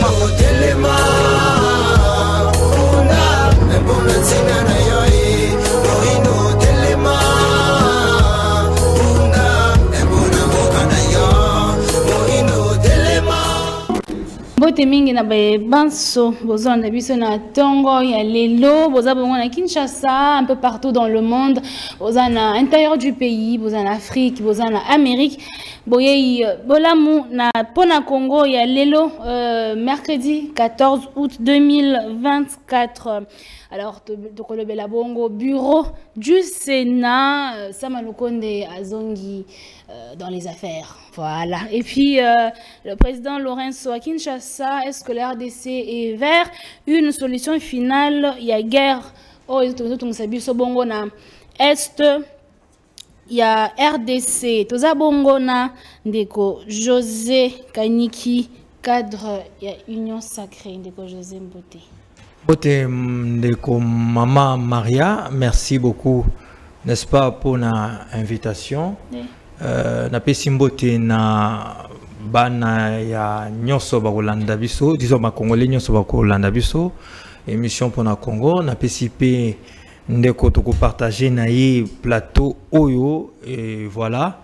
Bote mingi na banso bozon na biso na tongo ya lelo boza bongo na Kinshasa, un peu partout dans le monde, boza na intérieur du pays, boza na Afrique, boza na Amérique, boyei bolamu na pona Congo ya lelo mercredi 14 août 2024. Alors tokolobela bongo bureau du Sénat Sama Lukonde azongi dans les affaires. Voilà. Et puis, le président Lorenzo à Kinshasa, est-ce que la RDC est vers une solution finale? Il y a guerre au Bongo na Est, il y a RDC, Toza Bongo na Ndeko José Kaniki, cadre, il y a Union Sacrée, Ndeko José Mbote. Mbote Ndeko Maman Maria, merci beaucoup, n'est-ce pas, pour l'invitation. Oui. Na pesi mbote na bana ya nyonso bakolanda biso disons ba congolais nyonso bakolanda biso émission pour na Congo na pesi pe ndeko to ko partager na ye plateau oyo et voilà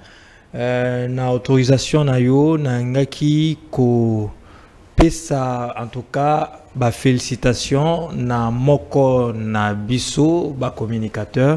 na autorisation na yo na ngaki ko pesa en tout cas ba félicitations na moko na biso ba communicateur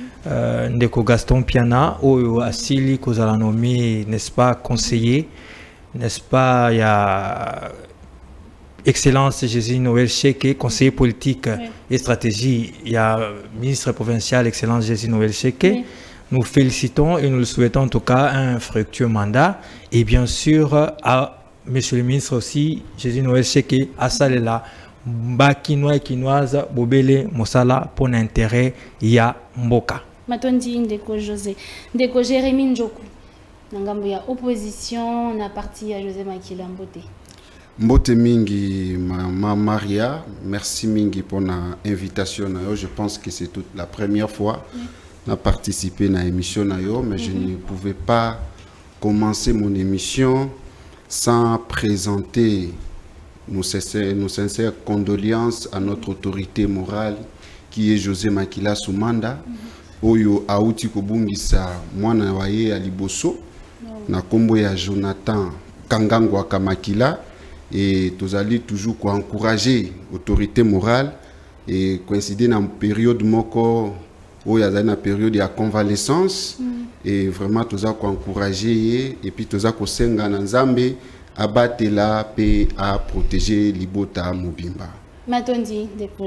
Ndeko Gaston Piana, ou Asili Kozala nommé, n'est-ce pas, conseiller, n'est-ce pas, il y a Excellence Jésus Noël Cheke, conseiller politique oui. Et stratégie, il y a ministre provincial Excellence Jésus Noël Cheke. Oui. Nous félicitons et nous le souhaitons en tout cas un fructueux mandat. Et bien sûr, à Monsieur le ministre aussi, Jésus Noël Cheke, à Salela, Bakinois et Kinoise, Bobele, Mosala, pour l'intérêt, il y a Mboka. Matondi Ndeko José, Ndeko Jérémy Njoku, Nangambo ya opposition, na parti à José Makila Mbote. Mbote mingi, Mama Maria, merci mingi pour l'invitation. Je pense que c'est toute la première fois que j'ai participé à l'émission, mais je ne pouvais pas commencer mon émission sans présenter nos sincères condoléances à notre autorité morale qui est José Makila Soumanda. Oyo auti kobungisa mwana waye ya liboso na kombo ya Jonathan Kangangwa Kamakila et tozali toujours ko encourager autorité morale et coïncider na période moko oyo azali na période ya convalescence et vraiment toza ko encourager et puis toza ko senga na Nzambe abatela pe à protéger Libota Mobimba. Matondi, Ndeko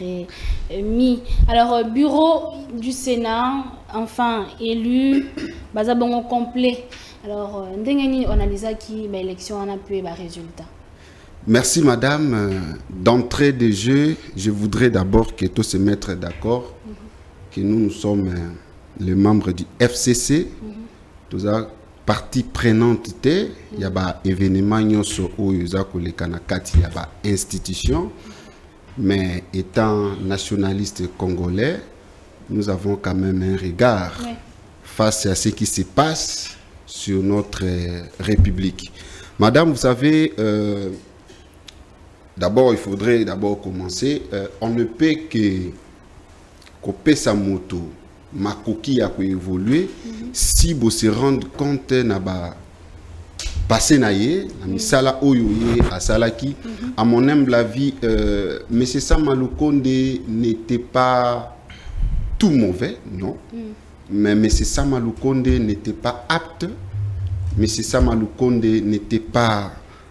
Jérémy. Alors, bureau du Sénat, enfin élu, Bazabongo complet. Alors, on analyse qui l'élection a pu avoir résultat. Merci madame. D'entrée de jeu, je voudrais d'abord que tous se mettent d'accord que nous sommes les membres du FCC. Tous a partie prenante, il y a des événements sur institution. Mais étant nationaliste congolais, nous avons quand même un regard face à ce qui se passe sur notre République. Madame, vous savez, d'abord, il faudrait d'abord commencer. On ne peut que couper sa moto, ma coquille a évolué, si vous se rendez compte n'a passé naïe, la misala oyoye à Salaki. À mon humble avis, M. Sama Lukonde n'était pas tout mauvais, non. Mais M. Sama Lukonde n'était pas apte. M. Sama Lukonde n'était pas...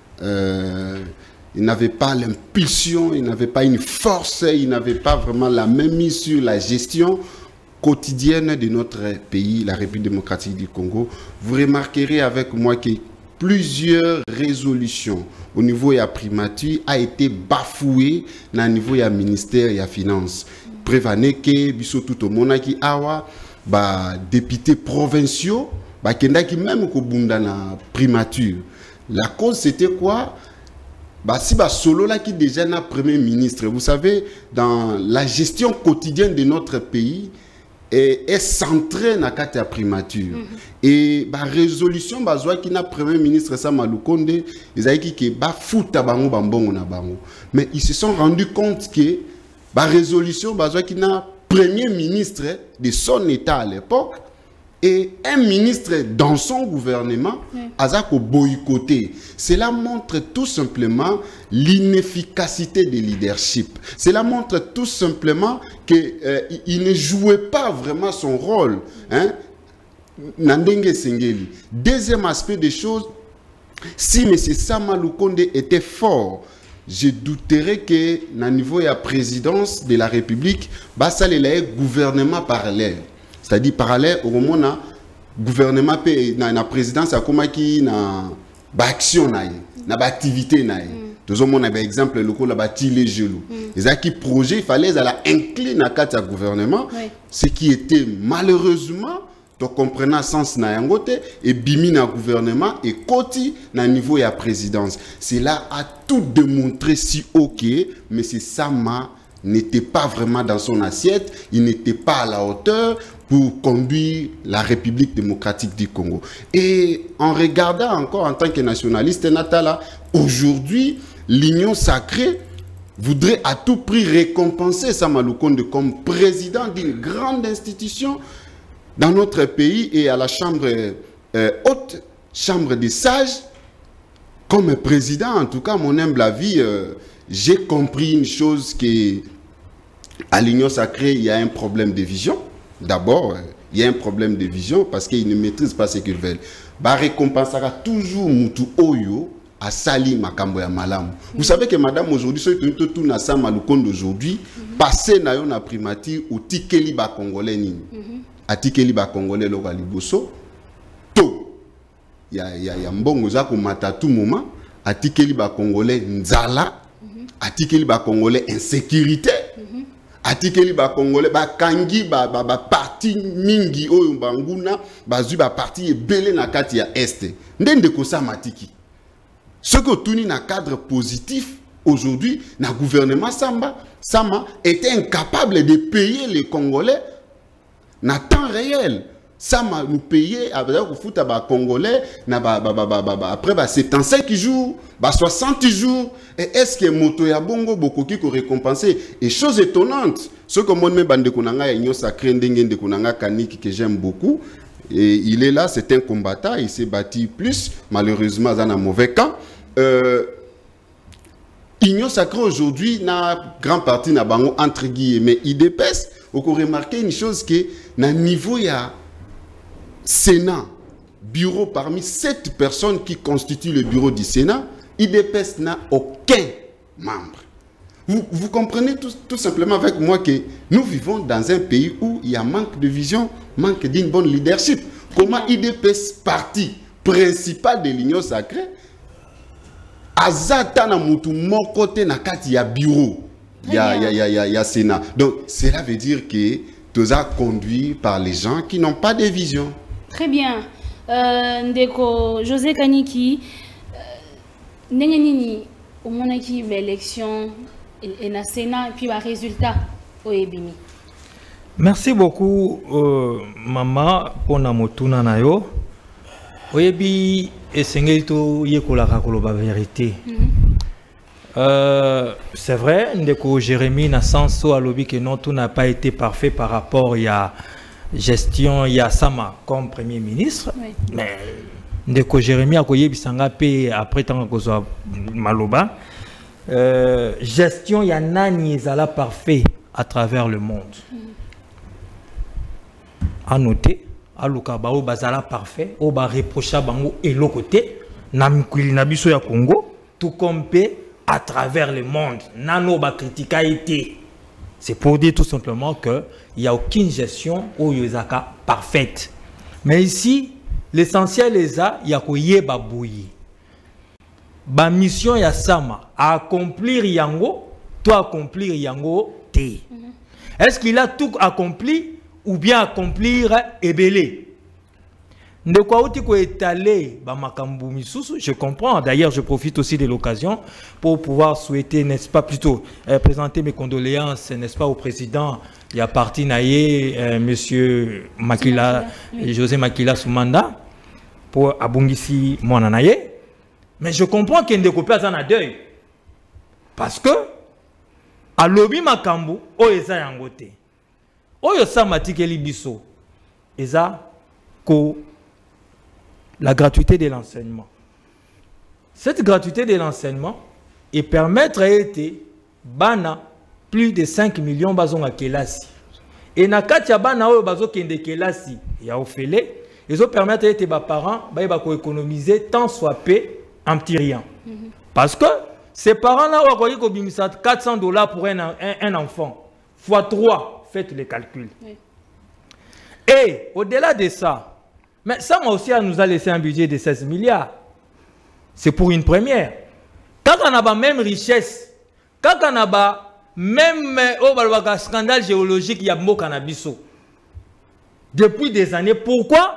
il n'avait pas l'impulsion, il n'avait pas une force, il n'avait pas vraiment la même mise sur la gestion quotidienne de notre pays, la République démocratique du Congo. Vous remarquerez avec moi que plusieurs résolutions au niveau de la primature a été bafouée au niveau de la ministère et la finance. Prévenez que biso tout au monde qui awa ba députés provinciaux ba kenda qui même ko bunda na primature. La cause c'était quoi? Bah si ba solo là qui déjà na premier ministre. Vous savez, dans la gestion quotidienne de notre pays, est centré na kati ya primature. Et ba résolution bazwa ki na premier ministre Sama Lukonde ezaki ke ba futa bango bambongo na bango. Mais ils se sont rendus compte que ba résolution bazwa ki na premier ministre de son état à l'époque et un ministre dans son gouvernement a boycotté. Cela montre tout simplement l'inefficacité des leadership. Cela montre tout simplement qu'il ne jouait pas vraiment son rôle. Hein? Deuxième aspect des choses, si M. Sama Lukonde était fort, je douterais que, au niveau de la présidence de la République, ça le gouvernement parallèle. C'est-à-dire parallèle au moment où gouvernement la présidence a comme qui na action na activité na. Tout le monde a exemple le coup la bâti les gelous. Les acquis projet il fallait à la incliner à quatre gouvernement, ce qui était malheureusement to comprenant sens na yangote et bimi na gouvernement et koti na niveau ya présidence. Cela a tout démontré si ok, mais c'est Sama n'était pas vraiment dans son assiette, il n'était pas à la hauteur pour conduire la République démocratique du Congo. Et en regardant encore en tant que nationaliste, Natala, aujourd'hui, l'Union sacrée voudrait à tout prix récompenser Sama Lukonde comme président d'une grande institution dans notre pays et à la chambre haute, chambre des sages, comme président, en tout cas, mon humble avis, j'ai compris une chose que à l'Union sacrée, il y a un problème de vision. D'abord, il y a un problème de vision parce qu'ils ne maîtrisent pas ce qu'ils veulent. Bah, récompensera toujours Moutou Oyo à Sali Makambo ya Malam. Vous savez que madame aujourd'hui, ceux qui ont tout na Sama Lukonde aujourd'hui, passé na yon na primature au Tikeli ba Congolais nini. A Tikeli ba Congolais lo Liboso. To. Ya mbongo za ko mata tout moment. A Tikeli ba Congolais nzala. A Tikeli ba Congolais insécurité. Atikeli ba Congolais ba kangi ba parti mingi oyo banguna bazu ba parti ebele na kati ya este ndende ko sa matiki ce que tuni na cadre positif aujourd'hui na gouvernement Sama était incapable de payer les Congolais na temps réel. Sama nous payait avec le foot à Congolais na après 75 jours 60 jours et est-ce que moto ya bongo bokoki ko récompenser et chose étonnante ce que moi même bande konanga ya Union sacrée ndenge de konanga Kaniki que j'aime beaucoup et il est là, c'est un combattant, il s'est battu plus malheureusement dans un mauvais camp. Union sacrée aujourd'hui na grand parti na bango entre guillemets IDPS on peut remarquer une chose que na niveau ya Sénat, bureau parmi 7 personnes qui constituent le bureau du Sénat, IDPS n'a aucun membre. Vous comprenez tout simplement avec moi que nous vivons dans un pays où il y a manque de vision, manque d'une bonne leadership. Comment IDPS, parti principal de l'Union sacrée, azata na mutu mon côté na kati ya bureau, ya Sénat. Donc cela veut dire que tout ça conduit par les gens qui n'ont pas de vision. Très bien. Ndeko José Kaniki, nini au moment qui l'élection et na Sénat et puis le résultat au Ebimi. Merci beaucoup maman pour na motuna na yo. Oyebi esengeli yekola koloba vérité. C'est vrai, Ndeko Jérémy na senso alobi que non tout n'a pas été parfait par rapport à gestion ya Sama comme premier ministre, mais Ndeko Jérémy a koyé bisanga pe après tant que soit maloba gestion ya nani ezala parfait à travers le monde. À noter aluka bao bazala parfait o ba reprocha bango elokote na mikuli na biso ya Congo tout comme pe à travers le monde nano ba critica été. C'est pour dire tout simplement qu'il n'y a aucune gestion au Yozaka parfaite. Mais ici, l'essentiel est ça, il y a koye babouyi. Ba mission ya Sama à accomplir yango, toi accomplir yango te. Est-ce qu'il a tout accompli ou bien accomplir ebélé? De quoi outi ko étaler ba makambu misusu, je comprends. D'ailleurs, je profite aussi de l'occasion pour pouvoir souhaiter, n'est-ce pas, plutôt présenter mes condoléances, n'est-ce pas, au président. Il y a parti naïe, monsieur Makila, José Makila Soumanda, pour abungisi mwana naïe. Mais je comprends qu'il y a des copains en deuil. Parce que, à l'obi makambu, o eza yangote. O yosa matikeli biso. Eza ko la gratuité de l'enseignement. Cette gratuité de l'enseignement et permettre à été bana plus de 5 millions bazonga kelasi. Et na katia bana oyo bazo kende kelasi ya ofele, ils ont permettre à été ba parents ba ko économiser tant soit peu un petit rien. Parce que ces parents là ont ko bimisa $400 pour un enfant fois 3, faites les calculs. Oui. Et au-delà de ça, mais ça aussi nous a laissé un budget de 16 milliards. C'est pour une première. Quand on a la même richesse, quand on a même scandale géologique, il y a un cannabis. Depuis des années, pourquoi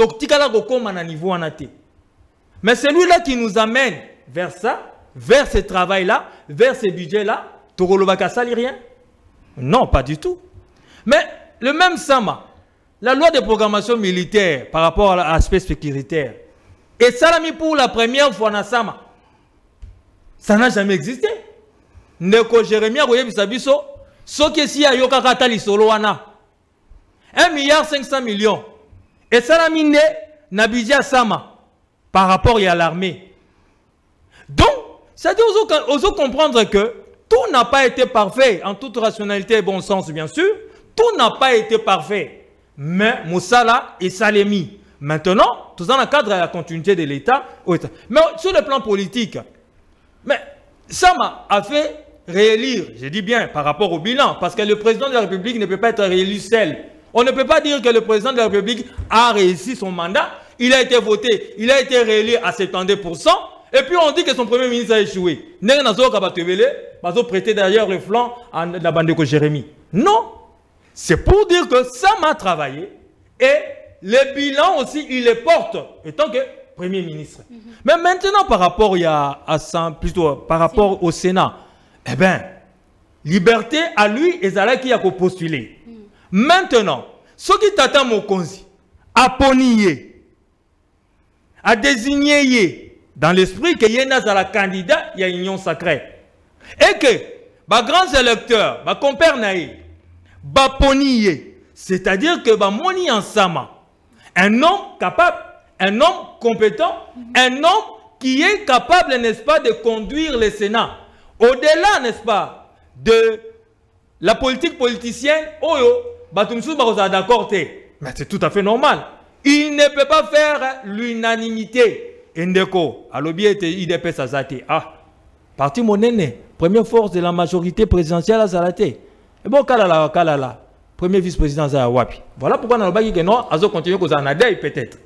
niveau mais celui-là qui nous amène vers ça, vers ce travail-là, vers ce budget-là, rien? Non, pas du tout. Mais le même Sama, la loi de programmation militaire par rapport à l'aspect sécuritaire, et ça l'a mis pour la première fois dans Sama. Ça n'a jamais existé. Neko Jérémie Agoye Bisabiso, ce qui est si à Yoka Katali Soloana, 1,5 milliard. Et ça l'a mis Nabidja Sama par rapport à l'armée. Donc, ça dit aux comprendre que tout n'a pas été parfait en toute rationalité et bon sens, bien sûr. Tout n'a pas été parfait. Mais Moussala et Salemi. Maintenant, tout dans le cadre de la continuité de l'État. Mais sur le plan politique, mais Sama a fait réélire, je dis bien par rapport au bilan, parce que le président de la République ne peut pas être réélu seul. On ne peut pas dire que le président de la République a réussi son mandat, il a été voté, il a été réélu à 72%, et puis on dit que son premier ministre a échoué. N'est-ce pas prêter derrière le flanc à la bande de Jérémie? Non. C'est pour dire que ça m'a travaillé et le bilan aussi, il les porte étant que Premier ministre. Mais maintenant, par rapport par rapport au Sénat, eh bien, liberté à lui et à qui a postulé. Maintenant, ce qui t'attend mon conseil, à ponier, à désigner dans l'esprit qu'il y a un candidat, il y a une union sacrée. Et que, les grands électeurs, les compères naïfs, c'est-à-dire que moni Ansama, un homme capable, un homme compétent, un homme qui est capable, n'est-ce pas, de conduire le Sénat. Au-delà, n'est-ce pas, de la politique politicienne, d'accord, mais c'est tout à fait normal. Il ne peut pas faire l'unanimité. Indeko, à l'objet IDP Sazate. Ah, parti monene, première force de la majorité présidentielle à Zalate. Et bon, Kalala, premier vice-président à Wapi. Voilà pourquoi on a dit que non, Azo continue aux Anadei peut-être.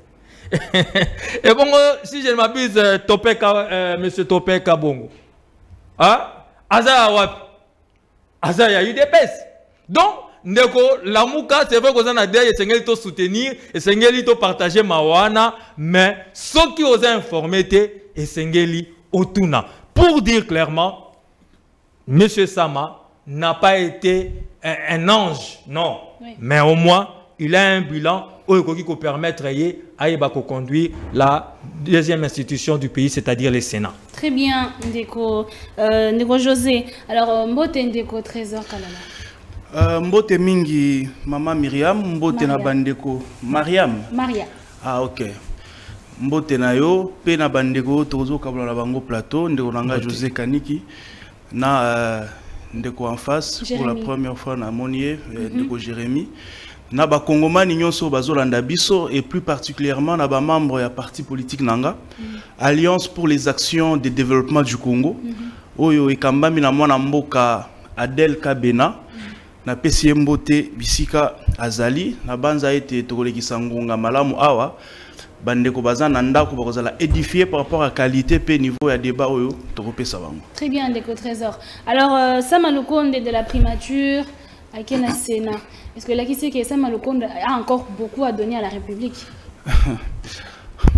Et bon, si je ne m'abuse, monsieur Topé Kabongo. Ah, Aza Wapi. Aza y a eu des pèses. Donc, Ndeko, la mouka, c'est vrai qu'on a dit que c'est un soutenir et c'est un partager Mawana, mais ceux qui osent informer, et c'est un Otuna. Pour dire clairement, M. Sama n'a pas été un ange, non. Oui. Mais au moins, il a un bilan qui peut permettre de conduire la deuxième institution du pays, c'est-à-dire le Sénat. Très bien, Ndeko José. Alors, Mbote Ndeko Trésor Kalala. Mbote mingi, Maman Myriam, Mbote na bandeko. Mariam. Maria. Ah, ok. Mbote na yo, pe na bandeko, tozo kabla na bango plateau, Ndeko nanga José Kaniki. Na Ndeko en face, Jérémy. Pour la première fois na Monier, Ndeko Jérémy. Na ba Kongomani nyonso bazolanda biso et plus particulièrement na ba membre ya parti politique nanga Alliance pour les actions de développement du Congo. Oyo ekambami na mwana mboka Adel Kabena. Na pesi Mbote bisika azali na banza ete tokolekisa ngonga malamu awa bandeko bazana ndako bakozala édifier par rapport à qualité pe niveau ya débat oyo tokopesa bango. Très bien, Ndeko Trésor. Alors Sama Lukonde de la primature à quel Sénat? Est-ce que là qui sait que Sama Lukonde a encore beaucoup à donner à la République?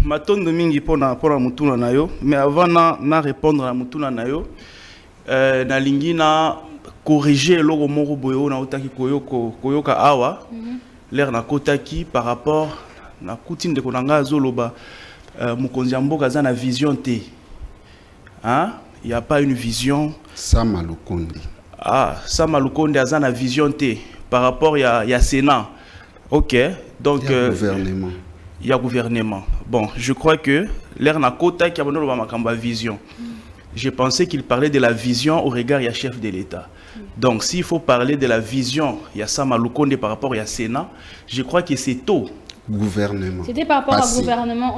matondo mingi pona mutuna na yo, mais avant na répondre à mutuna na yo, na lingi na corriger logo moko boyo na utaki koyoka awa, l'air na kotaki par rapport na koutine de konanga zoloba, mukonzi mboka za na vision te. Hein? Il n'y a pas une vision. Sama Lukonde. Ah, Sama Lukonde a na vision te par rapport à Sénat. Ok, donc il y a gouvernement. Il y a gouvernement. Bon, je crois que l'air na kota qui a ma vision. Je pensais qu'il parlait de la vision au regard du chef de l'État. Donc, s'il faut parler de la vision, il y a Sama Lukonde par rapport à Sénat, je crois que c'est tôt. Gouvernement. C'était par rapport au gouvernement.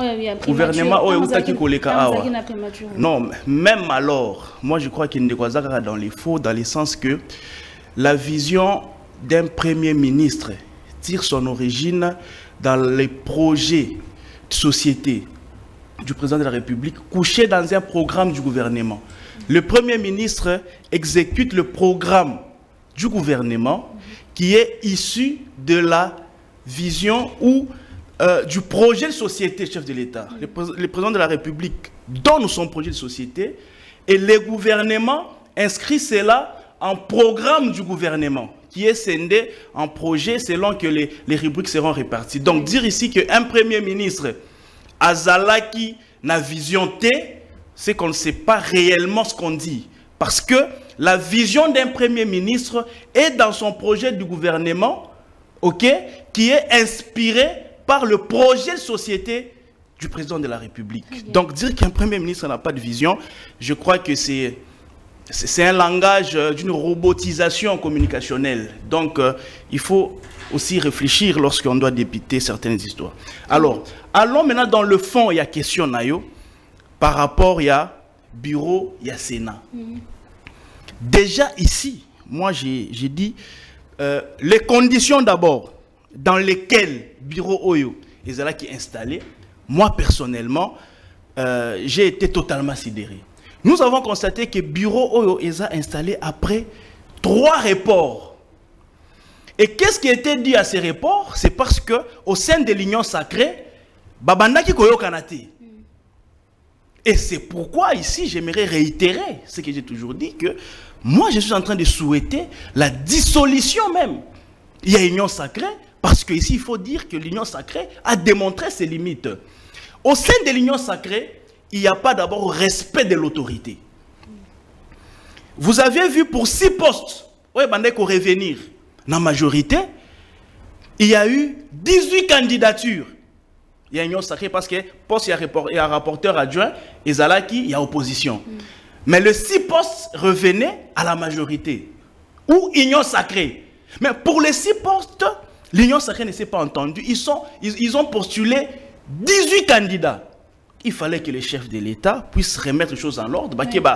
Non, même alors, moi je crois qu'il ne doit pas dans les faux, dans le sens que la vision d'un premier ministre tire son origine dans les projets de société du président de la République couché dans un programme du gouvernement. Le premier ministre exécute le programme du gouvernement qui est issu de la vision ou du projet de société, chef de l'État. Le président de la République donne son projet de société et le gouvernement inscrit cela en programme du gouvernement qui est scindé en projet selon que les rubriques seront réparties. Donc dire ici qu'un premier ministre Azalaki n'a vision T, c'est qu'on ne sait pas réellement ce qu'on dit. Parce que la vision d'un premier ministre est dans son projet du gouvernement, ok, qui est inspiré par le projet de société du président de la République. Donc dire qu'un premier ministre n'a pas de vision, je crois que c'est un langage d'une robotisation communicationnelle. Donc il faut aussi réfléchir lorsqu'on doit dépiter certaines histoires. Alors, allons maintenant dans le fond, il y a question Nayo, par rapport il y a bureau, il y a Sénat. Déjà ici, moi j'ai dit les conditions d'abord dans lesquelles bureau Oyo est installé, moi personnellement, j'ai été totalement sidéré. Nous avons constaté que bureau Oyo est installé après 3 reports. Et qu'est-ce qui a été dit à ces reports? C'est parce que au sein de l'Union sacrée, Babandaki Koyo Kanate. Et c'est pourquoi ici, j'aimerais réitérer ce que j'ai toujours dit, que moi, je suis en train de souhaiter la dissolution même. Il y a Union sacrée, parce qu'ici, il faut dire que l'Union sacrée a démontré ses limites. Au sein de l'Union sacrée, il n'y a pas d'abord respect de l'autorité. Vous avez vu pour 6 postes, oui, Bandeko revenir, dans la majorité, il y a eu 18 candidatures. Il y a Union sacrée parce que poste, il y a rapporteur adjoint, et Zalaki, il y a opposition. Mais les 6 postes revenaient à la majorité. Ou Union sacrée. Mais pour les 6 postes, l'Union sacrée ne s'est pas entendue. Ils ont postulé 18 candidats. Il fallait que les chefs de l'État puissent remettre les choses en ordre.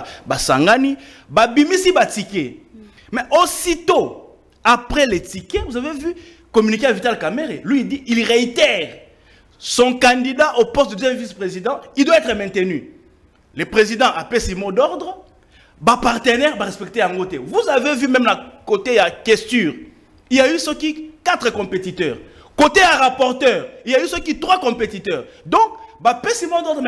Mais aussitôt, après les tickets, vous avez vu, communiquer à Vital Kamerhe, lui il réitère son candidat au poste de deuxième vice-président, il doit être maintenu. Le président a fait ses mots d'ordre, les partenaires vont respecter en côté. Vous avez vu même la côté à question, il y a eu ceux qui 4 compétiteurs. Côté à rapporteur, il y a eu ceux qui 3 compétiteurs. Donc, il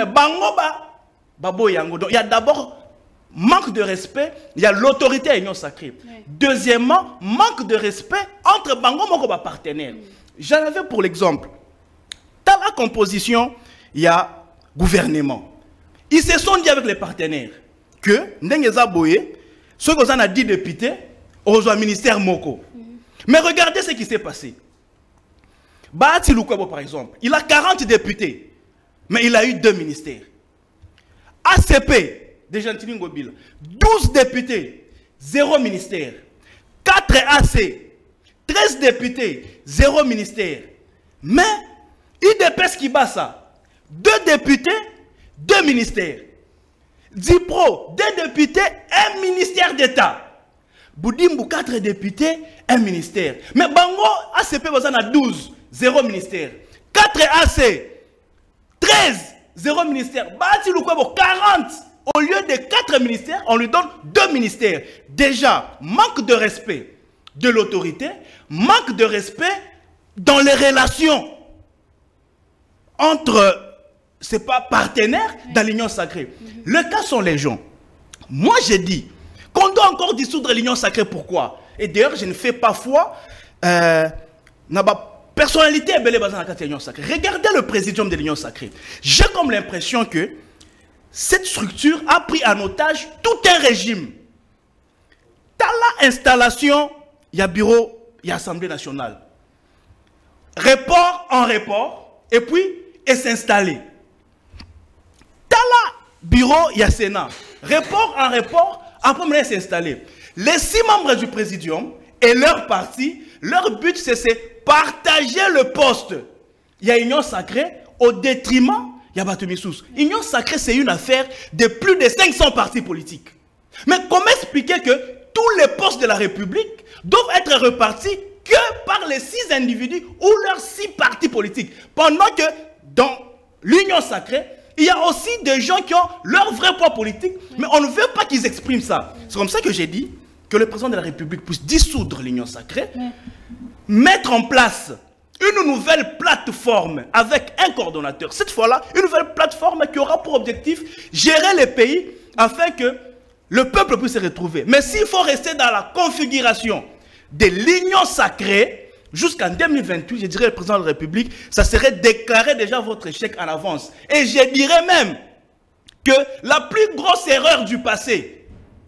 y a d'abord manque de respect, il y a l'autorité à l'Union sacrée. Deuxièmement, manque de respect entre Bango Moko et partenaires. J'en avais pour l'exemple. Dans la composition, il y a gouvernement. Ils se sont dit avec les partenaires que, ceux qui ont 10 députés, ont un ministère Moko. Mais regardez ce qui s'est passé. Bahati Lukwebo, par exemple, il a 40 députés, mais il a eu 2 ministères. ACP, de Gentili Ngobila, 12 députés, 0 ministère. 4 AC, 13 députés, 0 ministère. Mais, IDPS Kibasa, 2 députés, 2 ministères. Dipro, 2 députés, 1 ministère d'État. Boudimbu, 4 députés, 1 ministère. Mais Bango, ACP, vous en a 12, 0 ministère. 4 AC, 13, 0 ministère. Bahati Lukwebo, 40. Au lieu de 4 ministères, on lui donne 2 ministères. Déjà, manque de respect de l'autorité, manque de respect dans les relations entre c'est pas partenaire dans l'Union sacrée. Le cas sont les gens. Moi, j'ai dit qu'on doit encore dissoudre l'Union sacrée. Pourquoi? Et d'ailleurs, je ne fais pas foi. Personnalité est belle basée dans la l'Union sacrée. Regardez le présidium de l'Union sacrée. J'ai comme l'impression que cette structure a pris en otage tout un régime. Dans la installation, il y a bureau, il y a Assemblée nationale. Report en report, et puis, et s'installer. Dans la bureau, il y a Sénat. Report en report, après, on s'installer. Les 6 membres du présidium et leur parti, leur but, c'est partager le poste. Il y a Union sacrée au détriment, il y a Batumissous. Union sacrée, c'est une affaire de plus de 500 partis politiques. Mais comment expliquer que tous les postes de la République doivent être repartis que par les 6 individus ou leurs 6 partis politiques? Pendant que dans l'Union sacrée, il y a aussi des gens qui ont leur vrai poids politique, mais on ne veut pas qu'ils expriment ça. C'est comme ça que j'ai dit que le président de la République puisse dissoudre l'Union sacrée, mettre en place une nouvelle plateforme avec un coordonnateur. Cette fois-là, une nouvelle plateforme qui aura pour objectif gérer les pays afin que le peuple puisse se retrouver. Mais s'il faut rester dans la configuration de l'Union sacrée jusqu'en 2028, je dirais le président de la République, ça serait déclarer déjà votre échec en avance. Et je dirais même que la plus grosse erreur du passé,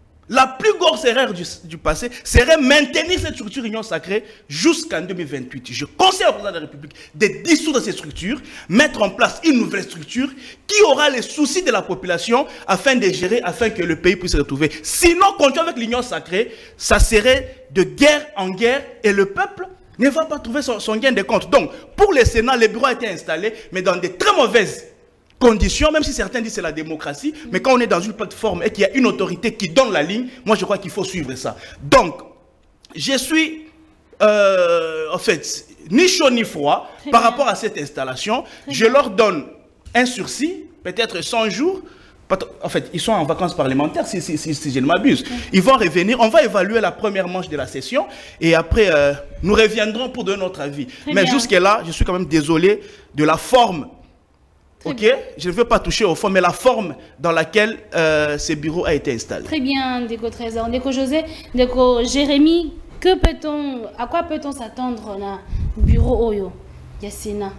serait maintenir cette structure Union sacrée jusqu'en 2028. Je conseille au président de la République de dissoudre ces structures, mettre en place une nouvelle structure qui aura les soucis de la population afin de gérer, afin que le pays puisse se retrouver. Sinon, continuer avec l'Union sacrée, ça serait de guerre en guerre et le peuple ne va pas trouver son gain de compte. Donc, pour le Sénat, le bureau a été installé, mais dans de très mauvaises conditions, même si certains disent que c'est la démocratie, mais quand on est dans une plateforme et qu'il y a une autorité qui donne la ligne, moi je crois qu'il faut suivre ça. Donc, je suis, en fait, ni chaud ni froid par rapport à cette installation. Je leur donne un sursis, peut-être 100 jours. En fait, ils sont en vacances parlementaires, si je ne m'abuse. Ils vont revenir, on va évaluer la première manche de la session, et après, nous reviendrons pour donner notre avis. Mais jusque-là, je suis quand même désolé de la forme. Ok, je ne veux pas toucher au fond, mais la forme dans laquelle ce bureau a été installé. Très bien, Ndeko Trésor, Ndeko José, Ndeko Jérémy, à quoi peut-on s'attendre dans le bureau Oyo Yassina,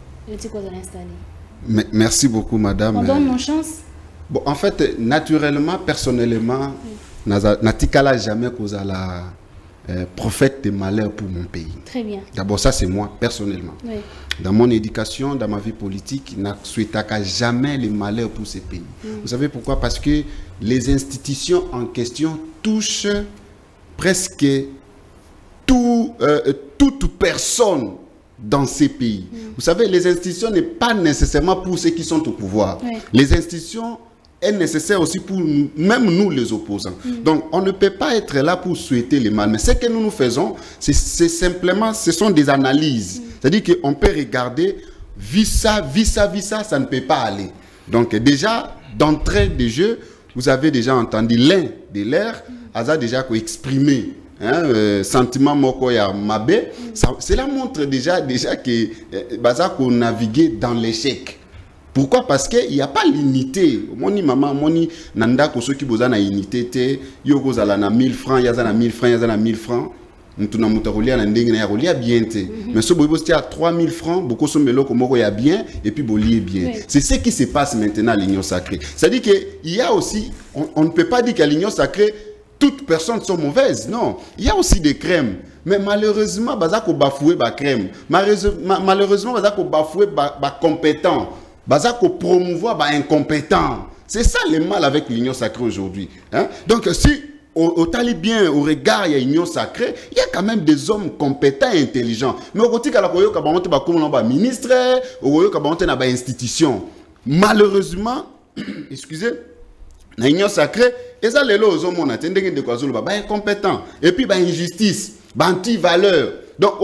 merci beaucoup, madame. On donne nos chances. Bon, en fait, naturellement, personnellement, Natikala jamais causé la prophète de malheur pour mon pays. Très bien. D'abord, ça c'est moi, personnellement. Oui. Dans mon éducation, dans ma vie politique, je ne souhaite jamais le malheur pour ce pays. Vous savez pourquoi? Parce que les institutions en question touchent presque toute personne dans ces pays. Vous savez, les institutions n'est pas nécessairement pour ceux qui sont au pouvoir. Oui. Les institutions est nécessaire aussi pour nous, même nous les opposants. Donc, on ne peut pas être là pour souhaiter le mal. Mais ce que nous faisons, c'est simplement, ce sont des analyses. C'est-à-dire qu'on peut regarder, vu ça, ça ne peut pas aller. Donc, déjà, d'entrée de jeu, vous avez déjà entendu l'un de l'air, a déjà exprimé sentiment mokoya mabe. Cela montre déjà que Bazako naviguait dans l'échec. Pourquoi? Parce qu'il n'y a pas l'unité. Moni maman, moni nanda ko ceux qui boza na unité te yo ko zala na 1000 francs, ya za na 1000 francs, ya za na 1000 francs. Mutuna mutarolia na ndenge na ya rolia bien te. Mais ce bobo c'était à 3000 francs, beaucoup sombelo ko moko ya bien et puis bolier bien. Oui. C'est ce qui se passe maintenant à l'Union sacrée. C'est-à-dire que il y a aussi on ne peut pas dire qu'à l'Union sacrée toutes personnes sont mauvaises. Non, il y a aussi des crèmes. Mais malheureusement, bazako bafoué ba crème. Malheureusement, bazako bafoué ba compétent. Bazako promouvoir ba incompétent. C'est ça le mal avec l'Union sacrée aujourd'hui. Hein? Donc si au talibien, au regard, il y a l'Union sacrée, il y a quand même des hommes compétents et intelligents. Mais au côté de la ministre, au côté de la institution. Malheureusement, excusez, l'Union sacrée, et ça les lois aux hommes, on a des incompétents. Et puis, injustice, anti-valeur. Donc,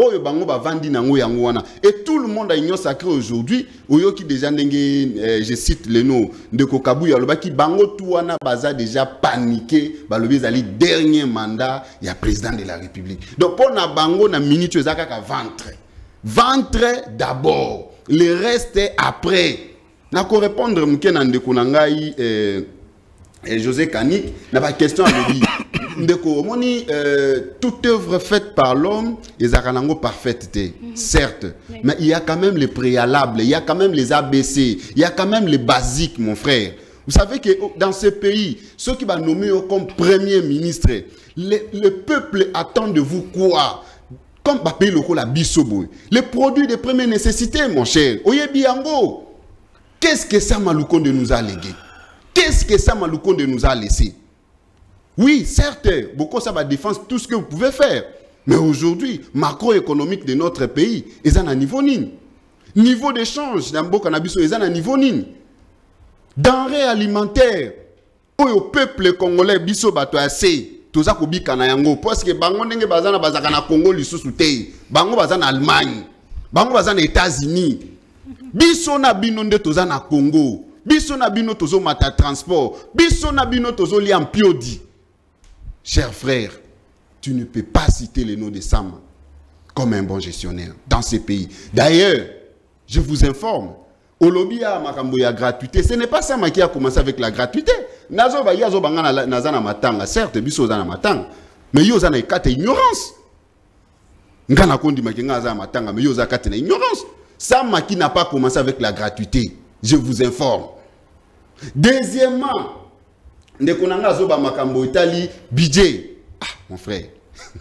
et tout le monde a l'Union sacrée aujourd'hui, qui déjà, je cite les noms de Kokabouya, qui bango touana baza déjà paniqué, le dernier mandat, il y a président de la République. Donc, pour na bango na minute ventre. Ventre d'abord, le reste après. Na ko répondre mke na ndeko na ngai José Kanik na ba question à lui. Ndeko moni toute œuvre faite par l'homme est akanango parfaite, certes, mais il y a quand même les préalables, il y a quand même les ABC, il y a quand même les basiques, mon frère. Vous savez que dans ce pays, ceux qui vont nommer comme premier ministre, le peuple attend de vous quoi? Comme pays local la bisobo, les produits de première nécessité, mon cher. Oyebiango, qu'est-ce que ça Maloukonde nous a légué? Qu'est-ce que ça Maloukonde nous a laissé? Oui, certes, beaucoup ça va défendre tout ce que vous pouvez faire. Mais aujourd'hui, macroéconomique de notre pays, ils ont un niveau nin. Niveau d'échange, dans le cannabis, ils ont un niveau nin. Denrées alimentaires, au peuple congolais, biso bato assez. Tout ça kobi kanayango parce que bango ndenge bazana bazakana Congo lisusu te bango bazana Allemagne bango bazana États-Unis biso na bino nde toza na Congo biso na bino tozo mata transport biso na bino tozo li en piodi. Cher frère, tu ne peux pas citer le nom de Sam comme un bon gestionnaire dans ces pays. D'ailleurs, je vous informe, au lobby à Makamboya gratuité, ce n'est pas Sam qui a commencé avec la gratuité. Nazo ba yazo bangana nazana matanga, certes biso zana matanga, mais yo zana ikate ignorance. Ngana kondi makenga zana matanga, mais yo zakate na ignorance. Sam qui n'a pas commencé avec la gratuité, je vous informe. Deuxièmement, ndekonanga zo ba makambo itali budget. Ah mon frère.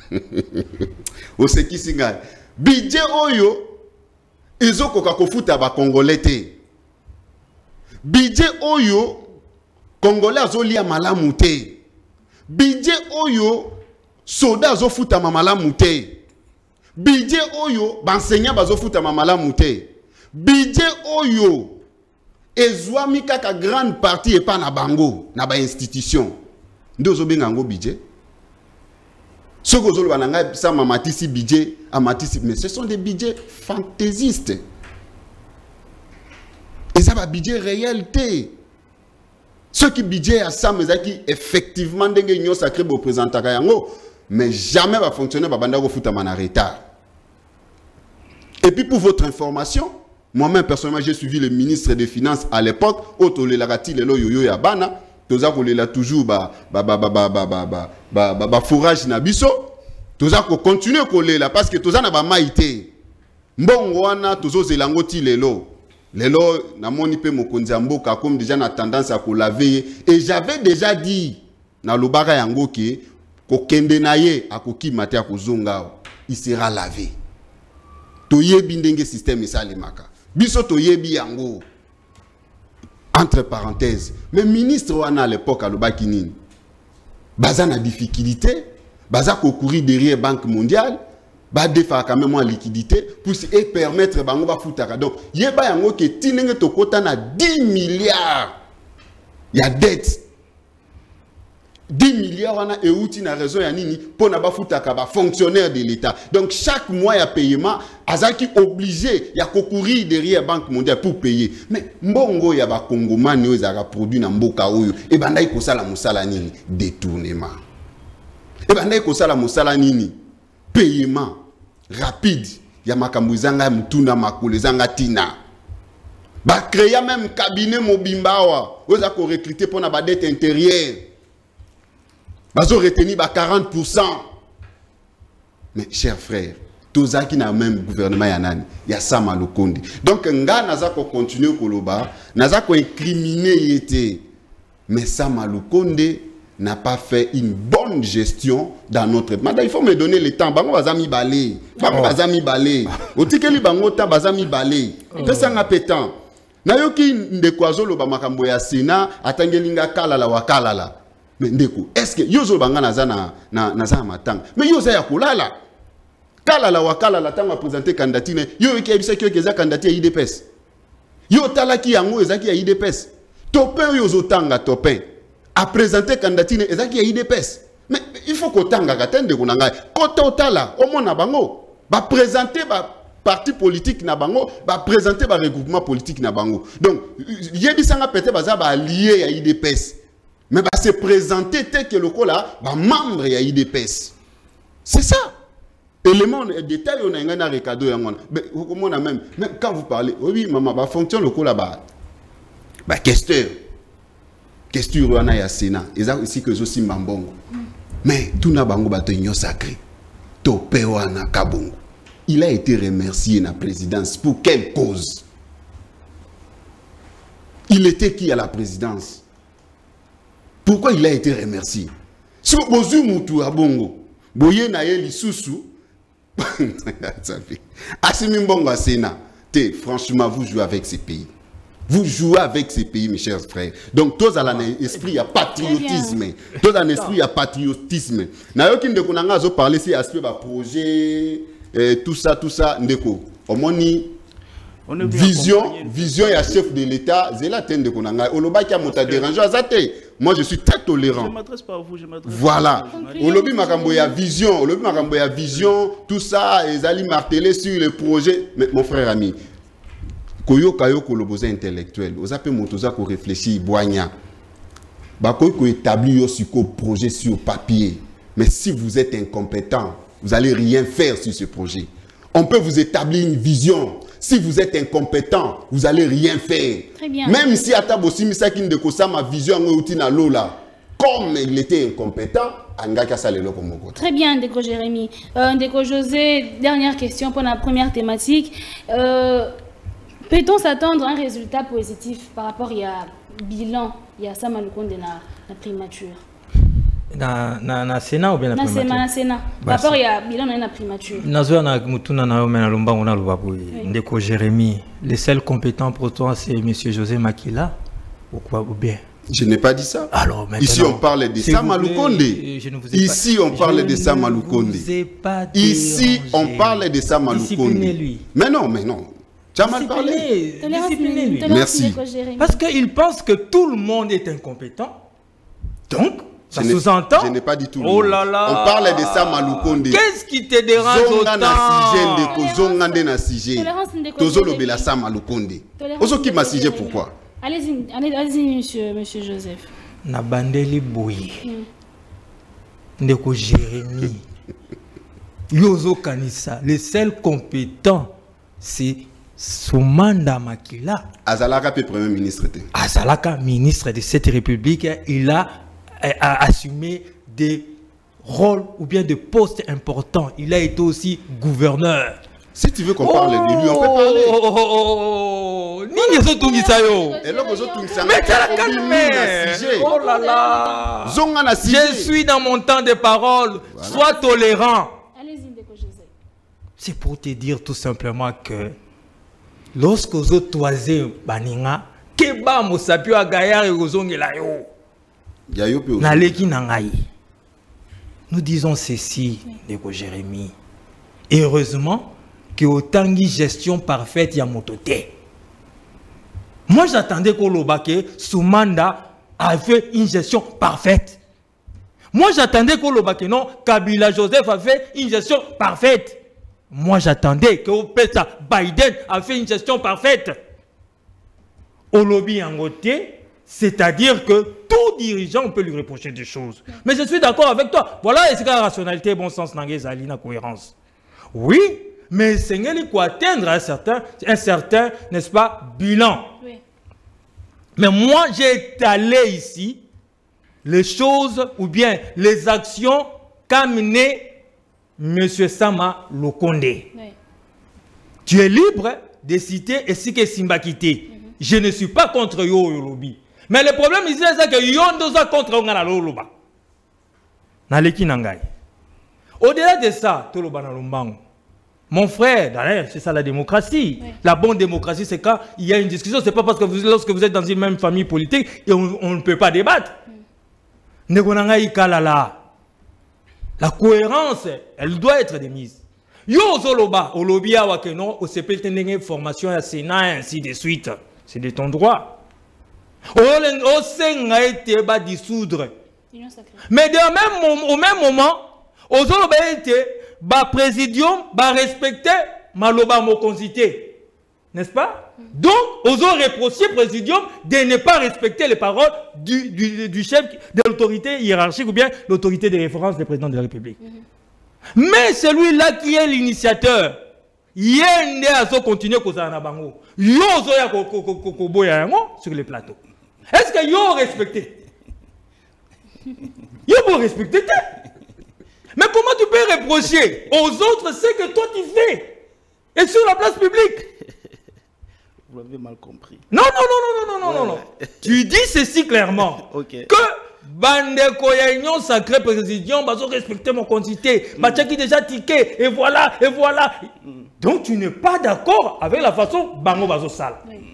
Oseki singa. Budget oyo ezokoka kofuta ba congolais te. Budget oyo Congolais azolia malamu te. Budget oyo soda azofuta malamu te. Budget oyo benseignant bazofuta malamu te. Budget oyo ezwami kaka grande partie et pas na bango na ba institution. Ndozo benga ngo budget. Ce que zolo bananga ça mamatisi budget amatisi, mais ce sont des budgets fantaisistes. Et ça va budget réalité. Ce qui budget à ça, mais qui effectivement dengue union sacré pour présenter yango, mais jamais va fonctionner ba banda ko futa mana retard. Et puis pour votre information, moi-même personnellement j'ai suivi le ministre des Finances à l'époque, Oto Lelagati lelo yoyo ya bana, toza ko lela toujours forage na biso, toza ko continuer ko lela parce que toza na ba maïté. Mbongo wana tozo zelango ti lelo. Lelo, na moni pe mokonzi mboka comme déjà na tendance à laver. Et j'avais déjà dit na lobaka yango ke ko kende na ye akoki mate akozonga il sera lavé. To yebi ndenge système esalemaka. Biso to yebi yango. Entre parenthèses, mais ministre wana à l'époque à lobaki nini. Baza na difficulté, baza ko courir derrière Banque mondiale. Ba defa quand même en liquidité pour et permettre bango ba futaka. Donc yeba yango ke tinenge to kota na 10 milliards. Il y a dette. 10 milliards wana e outi na raison ya nini pour na ba futaka ba fonctionnaire de l'État. Donc chaque mois ya paiement azaki obligé ya courir derrière Banque mondiale pour payer. Mais mbongo ya ba kongomani ezaka produit na mboka oyo e bandai ko sala musala nini détournement. E bandai ko sala musala nini paiement rapide ya makambo zanga mtunda makole zanga tina ba créer même cabinet mobimbawa oza ko recruter pour na ba dette intérieure bazo retenir ba 40%. Mais chers frères, toza qui na même gouvernement ya nani ya Sama Lukonde. Donc nga naza ko continuer koloba naza ko incriminer yete, mais Sama Lukonde n'a pas fait une bonne gestion dans notre... Madame, il faut me donner le temps. Bango bazami balé. Bango bazami balé. Otikeli bango ta bazami balé. Pesa nga pétan. Nayoki ndekwazo lo ba makambo ya Sénat atangelinga kala la wakala la. Mais ndeko, est-ce que yozo banga nazana na matang. Mais yoza ya kulala. Kala la wakala la tanga présenter candidature. Yo ki ebisa ki eza candidature ya IDPS. Yo talaki yango ezaki ya IDPS. Topin yozo tanga topin. A présenter candidature ezaki ya IDPS. Mais il faut que tanga katende kunanga. Kote otala omona bango ba présenter ba parti politique na bango, ba présenter ba regroupement politique na bango. Donc yebisanga peut-être baza ba allié ya IDPS. Mais ba se présenter tel que le là ba membre ya IDPS. C'est ça. Élément détail on a ngana recado yango. Mais comment même quand vous parlez oui maman ba fonction le là-bas. Bah, questeur wana ya Sénat. Ils ont aussi que aussi Mambongo. Mais tout n'a bango bato union sacré. Topé wana kabongo. Il a été remercié na présidence pour quelle cause? Il était qui à la présidence? Pourquoi il a été remercié? Si vous mutu a bongo, boye na ye lisusu. Assimi Mbongo à Sénat. Franchement, vous jouez avec ces pays. Vous jouez avec ces pays, mes chers frères. Donc, tous à l'esprit, il y a patriotisme. Tous à l'esprit, il y a patriotisme. Nayoki ndeko nanga zo parler si aspect ba projet, tout ça, ndeko. Omoni vision, il y a chef de l'État. Zela tende konanga. Oloba qui a monté déranger azate. Moi, je suis très tolérant. Je m'adresse pas à vous, je m'adresse. Voilà. Olobi makambo ya vision, tout ça, ils allaient marteler sur le projet. Mais mon frère ami, koyo kayo koloboza intellectuel, oza pe motoza ko réfléchir boanya. Ba koyo ko établir sur le projet sur papier. Mais si vous êtes incompétent, vous allez rien faire sur ce projet. On peut vous établir une vision. Si vous êtes incompétent, vous n'allez rien faire. Très bien. Même si Atabo Simisaki Ndekosa, ma vision en Lola, comme il était incompétent, très bien, Ndeko Jérémy. Ndeko José, dernière question pour la première thématique. Peut-on s'attendre à un résultat positif par rapport à bilan, il y a Sama Lukonde na primature? Na Sénat ou bien na primature? Na Sénat. Par rapport à bilan na primature. Nazo na mutuna na yo mena lomba ngona lubabu. Ndeko Jérémy, le seul compétent pour toi c'est monsieur José Makila ou quoi ou bien? Je n'ai pas dit ça. Alors, ici, on parle de Sama Lukonde. Ici, on parle de Sama Lukonde. Ici, on parle de Sama Lukonde. Mais non. Tu as mal parlé. Disciplinez-lui. Merci. Parce qu'il pense que tout le monde est incompétent. Donc, ça sous-entend. Je n'ai pas dit tout le monde. Oh là là. On parle de Sama Lukonde. Qu'est-ce qui te dérange autant? Zongande na sige. Tozo lobela Sama Lukonde. Ozo qui m'a sige pourquoi? Allez-y, monsieur Joseph. Nabandeli Boyi. Ndeko Jérémy. Yozo Kanissa. Le seul compétent, c'est Soumanda Makila. Azalaka pe premier ministre. Azalaka ministre de cette république. Il a assumé des rôles ou bien des postes importants. Il a été aussi gouverneur. Si tu veux qu'on parle de lui, on peut parler. Oh là là. Je suis dans mon temps de parole. Voilà. Sois tolérant. C'est pour te dire tout simplement que lorsque vous êtes toisé baninga, keba mosapio agayar et ozongela yo. Naleki nangai. Nous disons ceci, Ndeko Jérémy. Et heureusement que autant de gestion parfaite y a mototé. Moi j'attendais que l'Obake Soumanda a fait une gestion parfaite. Moi j'attendais que l'Obake non Kabila Joseph a fait une gestion parfaite. Moi j'attendais que Biden a fait une gestion parfaite. Au lobby en côté, c'est-à-dire que tout dirigeant peut lui reprocher des choses. Mais je suis d'accord avec toi. Voilà, c'est la rationalité, bon sens, la cohérence. Oui. Mais il faut atteindre un certain n'est-ce pas, bilan. Oui. Mais moi, j'ai étalé ici les choses ou bien les actions qu'a mené M. Sama Lukonde. Oui. Tu es libre de citer et si que Simbakité. Je ne suis pas contre Yo Lobby. Mais le problème ici, c'est que Yo Ndoza contre Ongana Loloba. Naleki Nangai. Au-delà de ça, Toloba Nalumbango. Mon frère, c'est ça la démocratie. Oui. La bonne démocratie, c'est quand il y a une discussion. Ce n'est pas parce que lorsque vous êtes dans une même famille politique et on ne peut pas débattre. La cohérence, elle doit être démise. Yo Zoloba, au lobby à Wakeno, au CP, une formation à Sénat et ainsi de suite. C'est de ton droit. Au Sénat a été dissoudre. Mais au même moment, au Zoloba a été présidium va respecter maloba mokonsité, n'est-ce pas? Donc, aux autres reprocher présidium de ne pas respecter les paroles du chef de l'autorité hiérarchique ou bien l'autorité de référence du président de la République. Mais celui-là qui est l'initiateur, Yende azo continuer kozala na bango. Yo zoya ko boya yango sur les plateaux. Est-ce que yo respecté? Yo pour respecter. Mais comment tu peux reprocher aux autres ce que toi tu fais et sur la place publique? Vous l'avez mal compris. Non. Tu dis ceci clairement. Okay. Que Bandeko ya union sacrée président, bazo respecter mon quantité. Bachaki déjà tiqué et voilà. Donc tu n'es pas d'accord avec la façon bango bazo sal.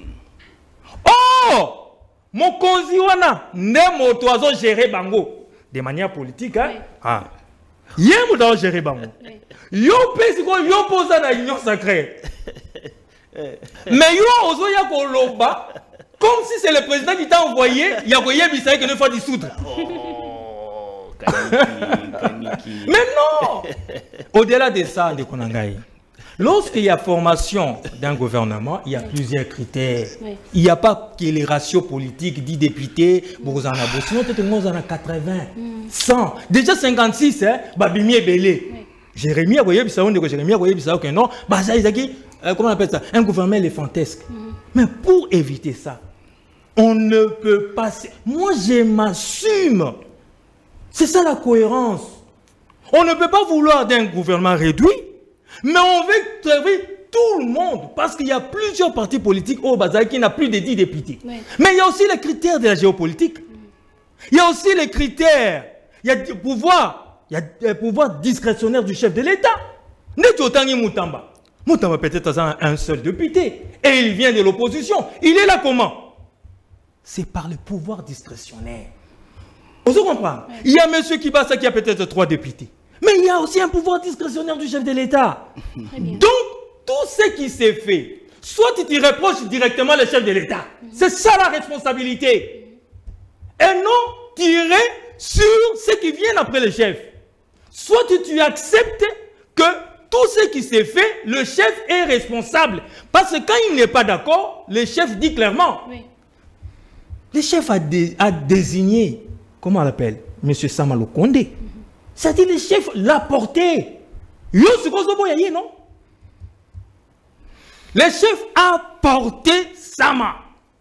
Oh, mon konziwana ne moto azo gérer bango de manière politique hein. Ah. Yé moto gérer bango. Yo pesi ko yo posa na union sacrée. Mais yo ozo ya ko loba comme si c'est le président qui t'a envoyé, il y a envoyé Bissau que ne faut dissoudre. Oh, Kaniki. Mais non. Au-delà de ça, de Konangaï, lorsqu'il y a formation d'un gouvernement, il y a plusieurs critères. Oui. Il n'y a pas que les ratios politiques, 10 députés, sinon tout le monde en a 80, 100. Déjà 56, hein, Babimi est belé. Jérémie a voyé Bissau, que non, comment on appelle ça? Un gouvernement éléphantisque. Mais pour éviter ça, on ne peut pas... Moi, je m'assume. C'est ça la cohérence. On ne peut pas vouloir d'un gouvernement réduit, mais on veut servir tout le monde. Parce qu'il y a plusieurs partis politiques au Bazar qui n'a plus de 10 députés. Oui. Mais il y a aussi les critères de la géopolitique. Il y a aussi les critères. Il y a du pouvoir. Il y a le pouvoir discrétionnaire du chef de l'État. Nechotangi Moutamba. Moutamba peut-être un seul député. Et il vient de l'opposition. Il est là comment? C'est par le pouvoir discrétionnaire. Vous comprenez? Oui. Il y a M. Kibasa qui a peut-être 3 députés. Mais il y a aussi un pouvoir discrétionnaire du chef de l'État. Donc, tout ce qui s'est fait, soit tu te reproches directement le chef de l'État. C'est ça la responsabilité. Et non tirer sur ce qui vient après le chef. Soit tu acceptes que tout ce qui s'est fait, le chef est responsable. Parce que quand il n'est pas d'accord, le chef dit clairement. Oui. Le chef a désigné, comment on l'appelle, M. Samalo Kondé. C'est-à-dire le chef l'a porté. Non? Le chef a porté Sama.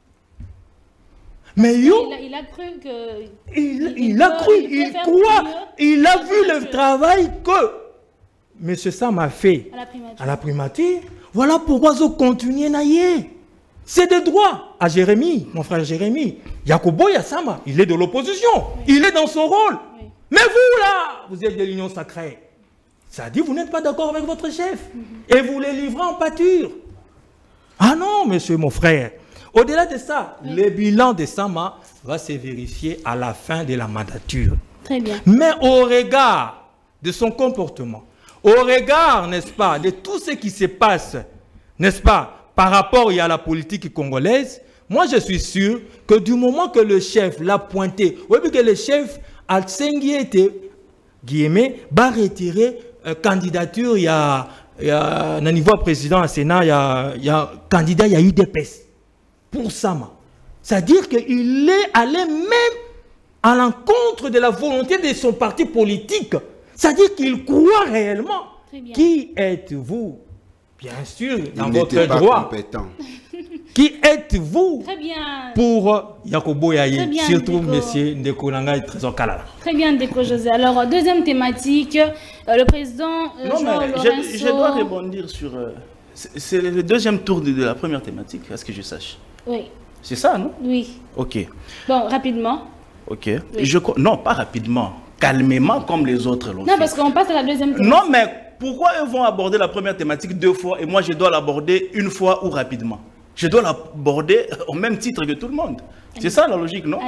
Mais yo, il a cru que... Il a cru, il croit, il a vu le travail que M. Sam a fait à la primature. Voilà pourquoi je continue naïe. C'est des droits à Jérémie, mon frère Jérémie. Yakobo Yassama, il est de l'opposition. Oui. Il est dans son rôle. Oui. Mais vous là, vous êtes de l'union sacrée. Ça dit, vous n'êtes pas d'accord avec votre chef. Et vous les livrez en pâture. Ah non, monsieur mon frère. Au-delà de ça, le bilan de Sama va se vérifier à la fin de la mandature. Très bien. Mais au regard de son comportement, au regard, n'est-ce pas, de tout ce qui se passe, n'est-ce pas, par rapport à la politique congolaise, moi je suis sûr que du moment que le chef l'a pointé, oui, que le chef a été, guillemets, va retirer candidature, il y a un niveau président à Sénat, il y a candidat, il y a eu des PES pour Sama. C'est-à-dire qu'il est allé même à l'encontre de la volonté de son parti politique. C'est-à-dire qu'il croit réellement. Qui êtes-vous? Bien sûr, dans votre droit. Compétent. Qui êtes-vous pour Yakobo Yaye, surtout M. Ndeko Nanga et Trésor Kalala? Très bien, Ndeko José. Alors, deuxième thématique, le président je dois rebondir sur... c'est le deuxième tour de la première thématique, à ce que je sache. Oui. C'est ça, non? Oui. Ok. Bon, rapidement. Ok. Oui. Non, pas rapidement. Calmement, comme les autres l'ont fait. Non, parce qu'on passe à la deuxième thématique. Non, mais pourquoi ils vont aborder la première thématique 2 fois et moi je dois l'aborder 1 fois ou rapidement? Je dois l'aborder au même titre que tout le monde. C'est ça la logique, non?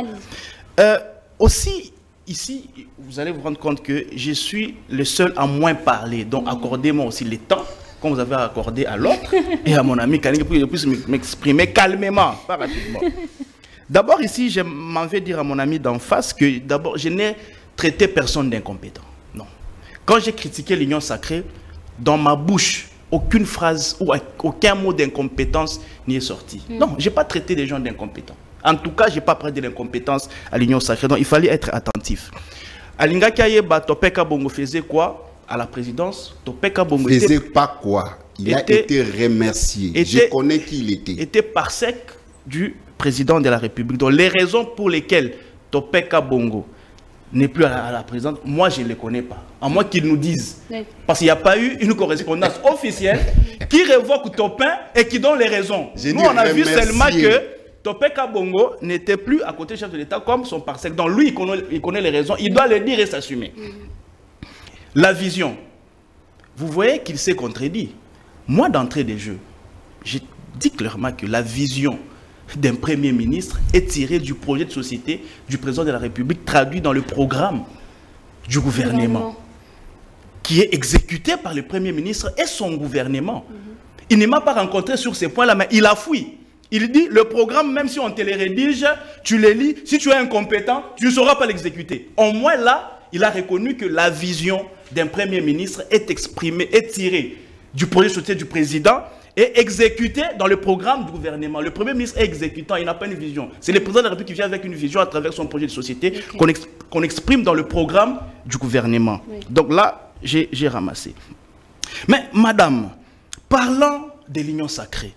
Aussi, ici, vous allez vous rendre compte que je suis le seul à moins parler. Donc, accordez-moi aussi le temps, comme vous avez accordé à l'autre et à mon ami Kaniki, pour que je puisse m'exprimer calmement, pas rapidement. D'abord, ici, je m'en vais dire à mon ami d'en face que d'abord, je n'ai traité personne d'incompétent. Non. Quand j'ai critiqué l'union sacrée, dans ma bouche, aucune phrase ou aucun mot d'incompétence n'y est sorti. Non, je n'ai pas traité les gens d'incompétents. En tout cas, je n'ai pas pris de l'incompétence à l'union sacrée. Donc, il fallait être attentif. Alinga Kayeba, Topeka Bongo faisait quoi à la présidence? Topeka Bongo faisait pas quoi? Il a été remercié. Je connais qui il était. Était parsec du président de la République. Donc les raisons pour lesquelles Topeka Bongo n'est plus à la présidence, moi je ne les connais pas. À moins qu'ils nous disent. Parce qu'il n'y a pas eu une correspondance officielle qui révoque Topin et qui donne les raisons. Nous on a vu seulement que Topeka Bongo n'était plus à côté du chef de l'État comme son parsec. Donc lui il connaît les raisons, il doit les dire et s'assumer. La vision. Vous voyez qu'il s'est contredit. Moi d'entrée des jeux, j'ai dit clairement que la vision d'un premier ministre est tirée du projet de société du président de la République traduit dans le programme du gouvernement qui est exécuté par le premier ministre et son gouvernement. Il ne m'a pas rencontré sur ces points-là, mais il a fui. Il dit, le programme, même si on te le rédige, tu les lis, si tu es incompétent, tu ne sauras pas l'exécuter. Au moins là, il a reconnu que la vision d'un premier ministre est exprimée, est tirée du projet de société du président et exécuté dans le programme du gouvernement. Le premier ministre est exécutant, il n'a pas une vision. C'est le président de la République qui vient avec une vision à travers son projet de société qu'on exprime dans le programme du gouvernement. Donc là, j'ai ramassé. Mais madame, parlant de l'union sacrée,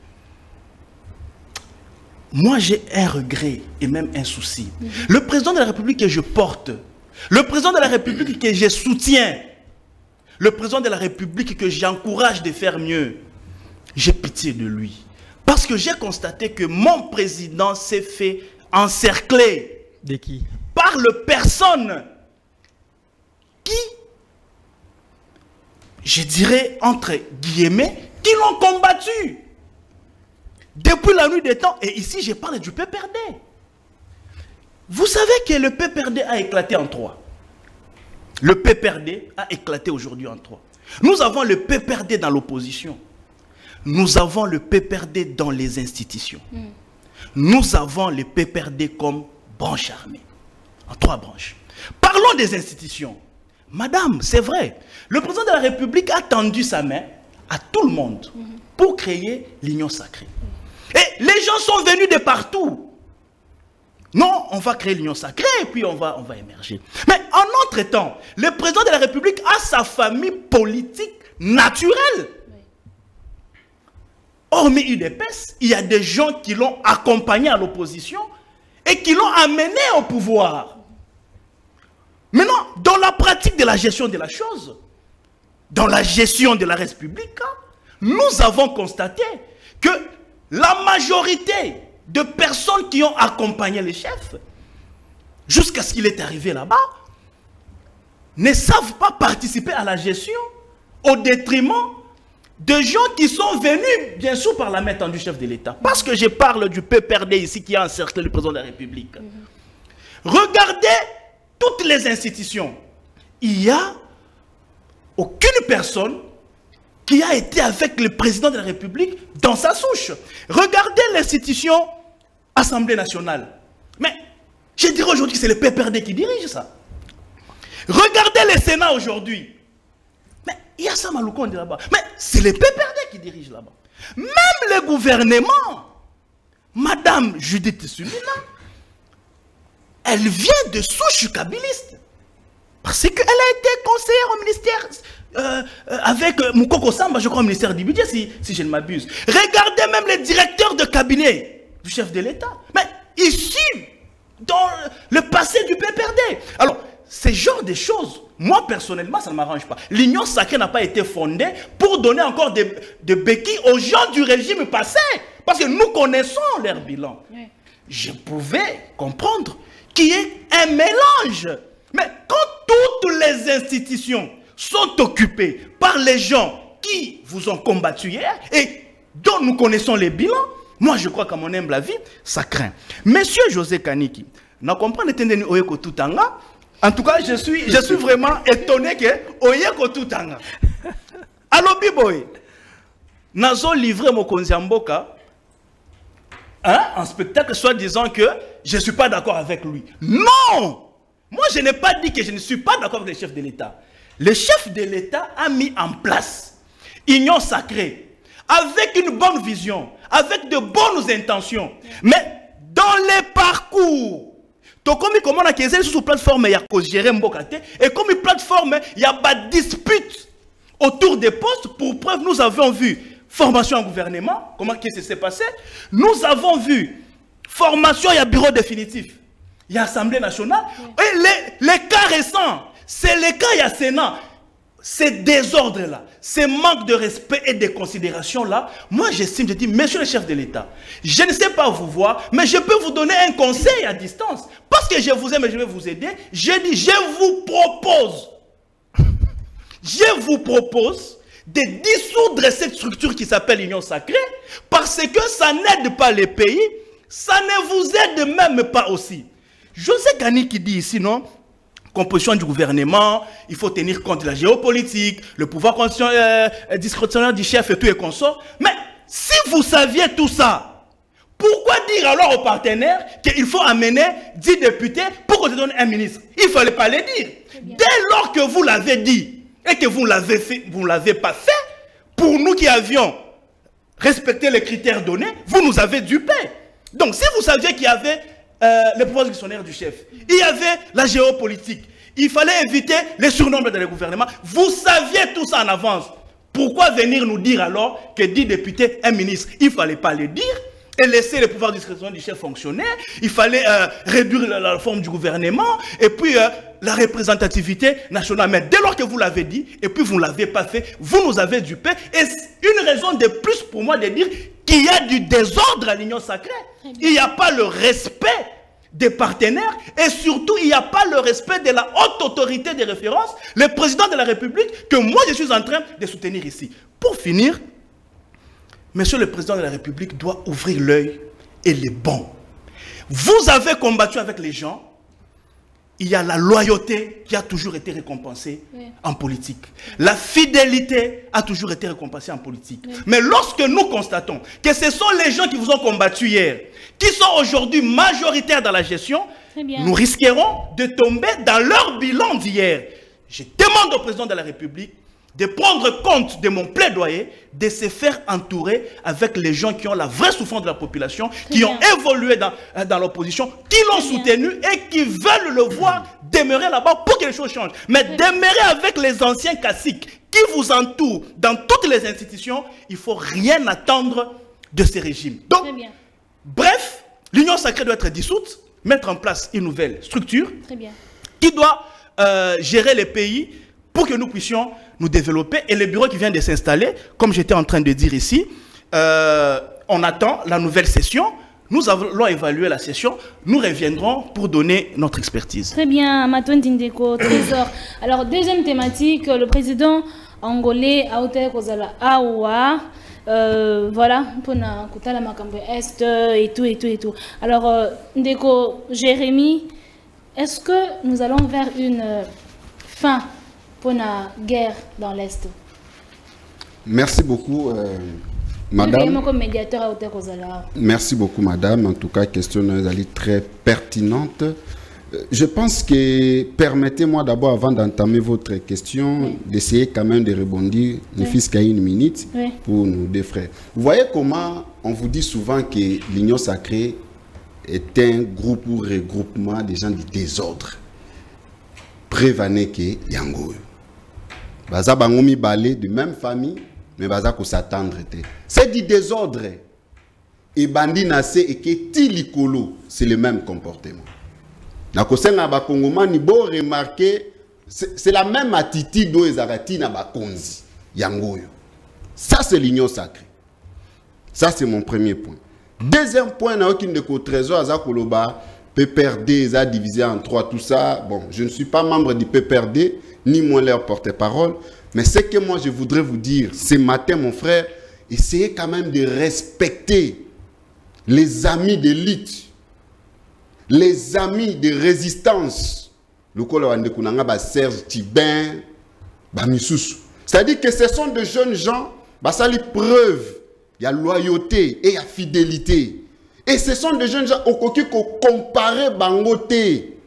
moi j'ai un regret et même un souci. Le président de la République que je porte, le président de la République que je soutiens, le président de la République que j'encourage de faire mieux, j'ai pitié de lui. Parce que j'ai constaté que mon président s'est fait encercler. De qui? Par le personne qui, je dirais entre guillemets, qui l'ont combattu. Depuis la nuit des temps. Et ici, je parle du PPRD. Vous savez que le PPRD a éclaté en trois. Le PPRD a éclaté aujourd'hui en trois. Nous avons le PPRD dans l'opposition. Nous avons le PPRD dans les institutions. Nous avons le PPRD comme branche armée. En trois branches. Parlons des institutions. Madame, c'est vrai. Le président de la République a tendu sa main à tout le monde pour créer l'union sacrée. Et les gens sont venus de partout. Non, on va créer l'union sacrée et puis on va émerger. Mais en notre temps, le président de la République a sa famille politique naturelle. Hormis UDPS, il y a des gens qui l'ont accompagné à l'opposition et qui l'ont amené au pouvoir. Maintenant, dans la pratique de la gestion de la chose, dans la gestion de la République, nous avons constaté que la majorité de personnes qui ont accompagné les chefs, jusqu'à ce qu'il est arrivé là-bas, ne savent pas participer à la gestion au détriment de gens qui sont venus, bien sûr, par la main tendue du chef de l'État. Parce que je parle du PPRD ici qui a encerclé le président de la République. Regardez toutes les institutions. Il n'y a aucune personne qui a été avec le président de la République dans sa souche. Regardez l'institution Assemblée nationale. Mais je dirais aujourd'hui que c'est le PPRD qui dirige ça. Regardez le Sénat aujourd'hui. Mais il y a ça Maloukonde là-bas. Mais c'est le PPRD qui dirige là-bas. Même le gouvernement, Madame Judith Suminwa, elle vient de souche kabiliste. Parce qu'elle a été conseillère au ministère avec Moukoko Samba, je crois, au ministère du budget, si je ne m'abuse. Regardez même les directeurs de cabinet du chef de l'État. Mais ici, dans le passé du PPRD. Alors, ce genre de choses, moi personnellement, ça ne m'arrange pas. L'union sacrée n'a pas été fondée pour donner encore des béquilles aux gens du régime passé. Parce que nous connaissons leur bilan. Oui. Je pouvais comprendre qu'il y ait un mélange. Mais quand toutes les institutions sont occupées par les gens qui vous ont combattu hier et dont nous connaissons les bilans, moi je crois qu'à mon humble avis, ça craint. Monsieur José Kaniki, n'a compris le Oyeko Tutanga. En tout cas, je suis vraiment étonné que Oyeko Tutanga. Alors, Biboy, Nazo livré mon Konziamboka en spectacle, soit disant que je ne suis pas d'accord avec lui. Non! Moi, je n'ai pas dit que je ne suis pas d'accord avec le chef de l'État. Le chef de l'État a mis en place Union sacrée, avec une bonne vision, avec de bonnes intentions. Mais dans les parcours, comme on a sur plateforme, il y a gérer Mbokate, et comme une plateforme, il y a des disputes autour des postes. Pour preuve, nous avons vu formation en gouvernement, comment qu'est-ce qui s'est passé. Nous avons vu formation, il y a bureau définitif, il y a Assemblée nationale. Et les cas récents, c'est les cas, il y a Sénat. Ces désordres-là, ces manques de respect et de considération-là, moi j'estime, je dis, monsieur le chef de l'État, je ne sais pas vous voir, mais je peux vous donner un conseil à distance. Parce que je vous aime et je vais vous aider. Je dis, je vous propose de dissoudre cette structure qui s'appelle l'Union Sacrée, parce que ça n'aide pas les pays, ça ne vous aide même pas aussi. José Kani qui dit ici, non? Composition du gouvernement, il faut tenir compte de la géopolitique, le pouvoir discrétionnaire du chef et tout et consort. Mais si vous saviez tout ça, pourquoi dire alors aux partenaires qu'il faut amener 10 députés pour qu'on te donne un ministre? Il ne fallait pas les dire. Dès lors que vous l'avez dit et que vous l'avez fait, vous ne l'avez pas fait, pour nous qui avions respecté les critères donnés, vous nous avez dupés. Donc si vous saviez qu'il y avait le pouvoir discrétionnaire du chef, il y avait la géopolitique, il fallait éviter les surnombres dans le gouvernement, vous saviez tout ça en avance. Pourquoi venir nous dire alors que 10 députés, un ministre? Il ne fallait pas le dire et laisser le pouvoir discrétionnaire du chef fonctionner. Il fallait réduire la forme du gouvernement et puis la représentativité nationale. Mais dès lors que vous l'avez dit et puis vous ne l'avez pas fait, vous nous avez dupé. Et une raison de plus pour moi de dire qu'il y a du désordre à l'Union Sacrée. Il n'y a pas le respect des partenaires et surtout il n'y a pas le respect de la haute autorité de référence, le président de la République, que moi je suis en train de soutenir ici. Pour finir, monsieur le président de la République doit ouvrir l'œil et les bons. Vous avez combattu avec les gens. Il y a la loyauté qui a toujours été récompensée en politique. La fidélité a toujours été récompensée en politique. Mais lorsque nous constatons que ce sont les gens qui vous ont combattu hier, qui sont aujourd'hui majoritaires dans la gestion, nous risquerons de tomber dans leur bilan d'hier. Je demande au président de la République de prendre compte de mon plaidoyer, de se faire entourer avec les gens qui ont la vraie souffrance de la population, qui ont évolué dans l'opposition, qui l'ont soutenu et qui veulent le voir demeurer là-bas pour que les choses changent. Mais demeurer avec les anciens caciques qui vous entourent dans toutes les institutions, il ne faut rien attendre de ces régimes. Donc, bref, l'Union Sacrée doit être dissoute, mettre en place une nouvelle structure qui doit gérer les pays pour que nous puissions nous développer. Et le bureau qui vient de s'installer, comme j'étais en train de dire ici, on attend la nouvelle session. Nous allons évaluer la session. Nous reviendrons pour donner notre expertise. Très bien, Matouane Tindeko, Trésor. Alors, deuxième thématique, le président angolais Aouté Kozala Aoua. Voilà, pour la Makambe Est et tout, et tout, et tout. Alors, Ndeko, Jérémy, est-ce que nous allons vers une fin pour la guerre dans l'Est? Merci beaucoup, madame. Comme médiateur, merci beaucoup, madame. En tout cas, question très pertinente. Je pense que, permettez-moi d'abord, avant d'entamer votre question, d'essayer quand même de rebondir, ne fût-ce qu'à une minute, pour nos deux frères. Vous voyez comment on vous dit souvent que l'Union Sacrée est un groupe ou regroupement des gens du désordre. Prévenez que Yango. Baza bangomi balé de même famille, mais baza ko s'attendre. C'est du désordre. Et bandi nassé et que tilikolo, c'est le même comportement. Na kosenga ba Kongoma ni bo remarquer, c'est la même attitude do ezarati na ba konzi Yango. Ça c'est l'Union Sacrée. Ça c'est mon premier point. Deuxième point, na aucun de ko trésor azakoloba PPRD a divisé en 3, tout ça. Bon, je ne suis pas membre du PPRD, ni moi leur porte-parole. Mais ce que moi je voudrais vous dire, ce matin, mon frère, essayez quand même de respecter les amis d'élite, les amis de résistance. Le Koloandekunanga, Serge Tibin, c'est-à-dire que ce sont de jeunes gens, ça les preuve, il y a loyauté et il y a fidélité. Et ce sont des jeunes gens qui comparent Bangoté.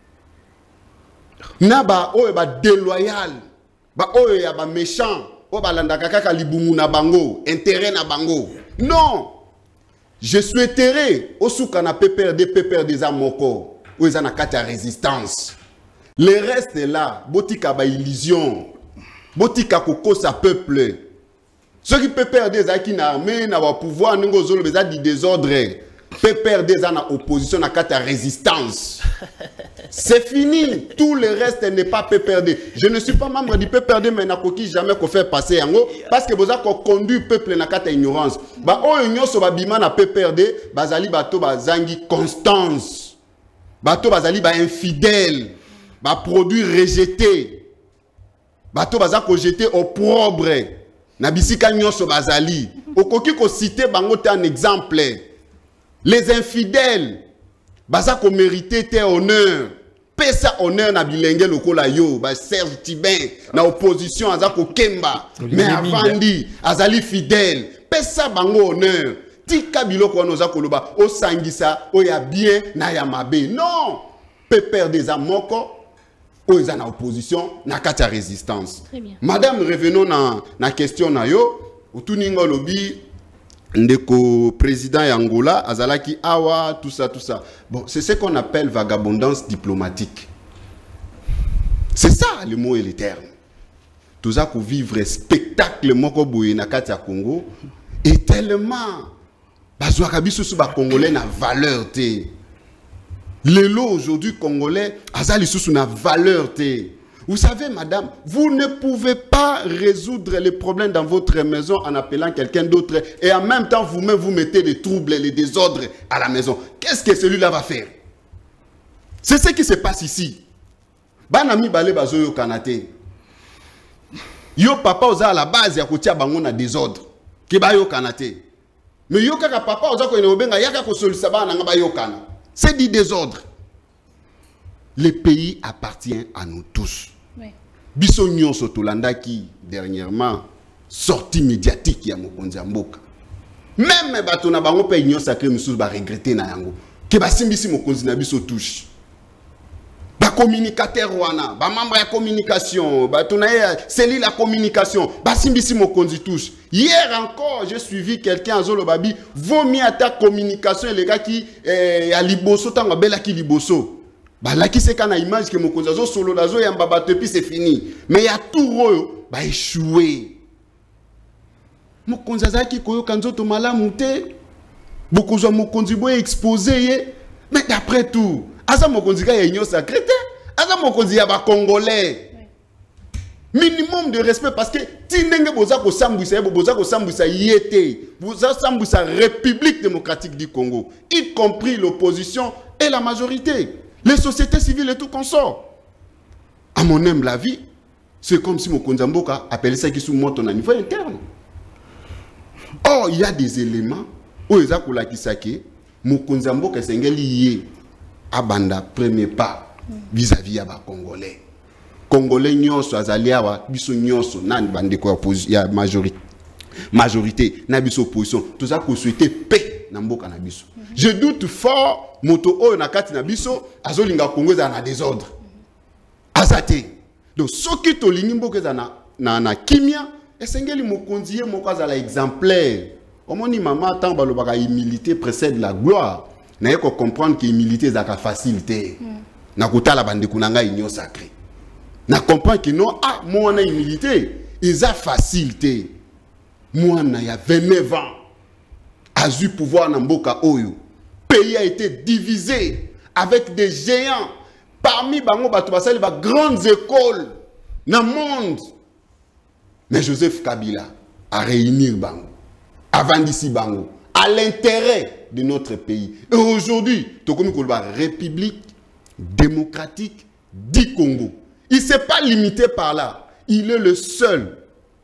Naba o eba déloyal, ba o eba méchant, o ba landa kaka libumu na bango, intérêt na bango. Non. Je souhaiterais au souka na PPRD des amoko, o eza na kata résistance. Le reste est là, botika ba illusion. botika kokosa peuple. Ceux qui peuvent perdre des acquis na armée, na pouvoir, n'engo zolo beza di désordre. Peut perdre des en opposition na kata résistance. C'est fini. Tout le reste n'est pas peut perdre. Je ne suis pas membre du peut perdre, mais na koki jamais qu'on fait passer yango parce que boza ko conduit peuple na kata ignorance. Ba o nyoso ba bima na peut perdre, bazali bato bazangi constance. Bato bazali ba infidèle, ba produit rejeté. Bato baza ko jeter opprobre. Na bisika nyonso bazali. Okoki ko citer bango te un exemple. Les infidèles, baza ko mériter tes honneurs. Pesa honneur na bilenge lokola yo, ba Serge Tibin na opposition azako kemba, mais avandi azali fidèle. Pesa bango honneur. Tika biloko wana ozako loba o sangisa o ya bien na ya mabe. Non, peut perdre des amoko. Ils sont en opposition, na kati résistance. Madame, revenons na question na yo. Utuningo lobby, ndeko président Angola, azalaki awa, tout ça. Bon, c'est ce qu'on appelle vagabondance diplomatique. C'est ça le mot et le terme. Tout ça pour vivre spectacle moko boye na kati ya Congo et tellement bazwa kabiso su ba congolais na valeur te. Les lots aujourd'hui congolais, azali sous une valeur. Vous savez, madame, vous ne pouvez pas résoudre les problèmes dans votre maison en appelant quelqu'un d'autre et en même temps vous-même vous mettez des troubles, les désordres à la maison. Qu'est-ce que celui-là va faire? C'est ce qui se passe ici. Banami bale bazo yo kanate. Yo papa oza à la base ya kotia bango na désordre. Ki ba yo kanate. Mais yo kaka papa oza ko enobenga yaka ko solisa ba na ngaba yo kana. C'est du désordre. Le pays appartient à nous tous. Biso nyonso tolanda qui dernièrement sortie médiatique ya mokonzi ya mboka. Même bato na bango pe union sacrée mususu ba regretter na yango. Ke basimbisi mokonzi na biso touche. Ba communicateur wana, ba membre ya communication, bato na cellule la communication, basimbisi mokonzi touche. Hier encore, j'ai suivi quelqu'un à Zolobabi, vaut mieux à ta communication les gars qui a liboso tanga bela ki liboso. Bah là qui c'est quand image que mokonzi azo solo dazo ya mbaba puis c'est fini. Mais il y a tout royo bah échoué. Mokonzi azaki koyo kanzoto malamu te. Bokonzi mokonzi boye exposé mais d'après tout, asa mokonzi ka ya union sacrée te. Asa mokonzi ya ba congolais. Minimum de respect parce que tinenge boza ko sambwisa boza ko sambwisa yete boza sambwisa République démocratique du Congo y compris l'opposition et la majorité les sociétés civiles et tout consort. À mon humble avis, c'est comme si Mokonzi Mboka appelait ça qui sous moto na niveau interne. Or il y a des éléments où ils ont la kisake Mokonzi Mboka sengeli yé abanda premier pas vis-à-vis ya ba congolais. Congolais nyonso azali awa biso nyonso nani bandeko ya majorité na biso opposition tout ça ko souhaiter paix na mboka na biso. Je doute fort moto oyo na kati na biso azolinga Congo za na désordre. Azate. Donc soki to lingi mboka za na kimia esengeli mokonzi ye moko azala exemplaire. Omoni mama tant balobaka humilité précède la gloire. Na yeko comprendre que humilité za ka facilité. Na kotala bandeko na nga union sacrée. Na comprend que non, ah, moi on a humilité, ils ont facilité. Moi on a 29 ans, a eu pouvoir dans Mboka Oyo. Pays a été divisé avec des géants. Parmi bango bato basali ba grandes écoles dans le monde. Mais Joseph Kabila a réuni bango, avant d'ici bango, à l'intérêt de notre pays. Et aujourd'hui, tokomi ko ba République démocratique du Congo. Il ne s'est pas limité par là. Il est le seul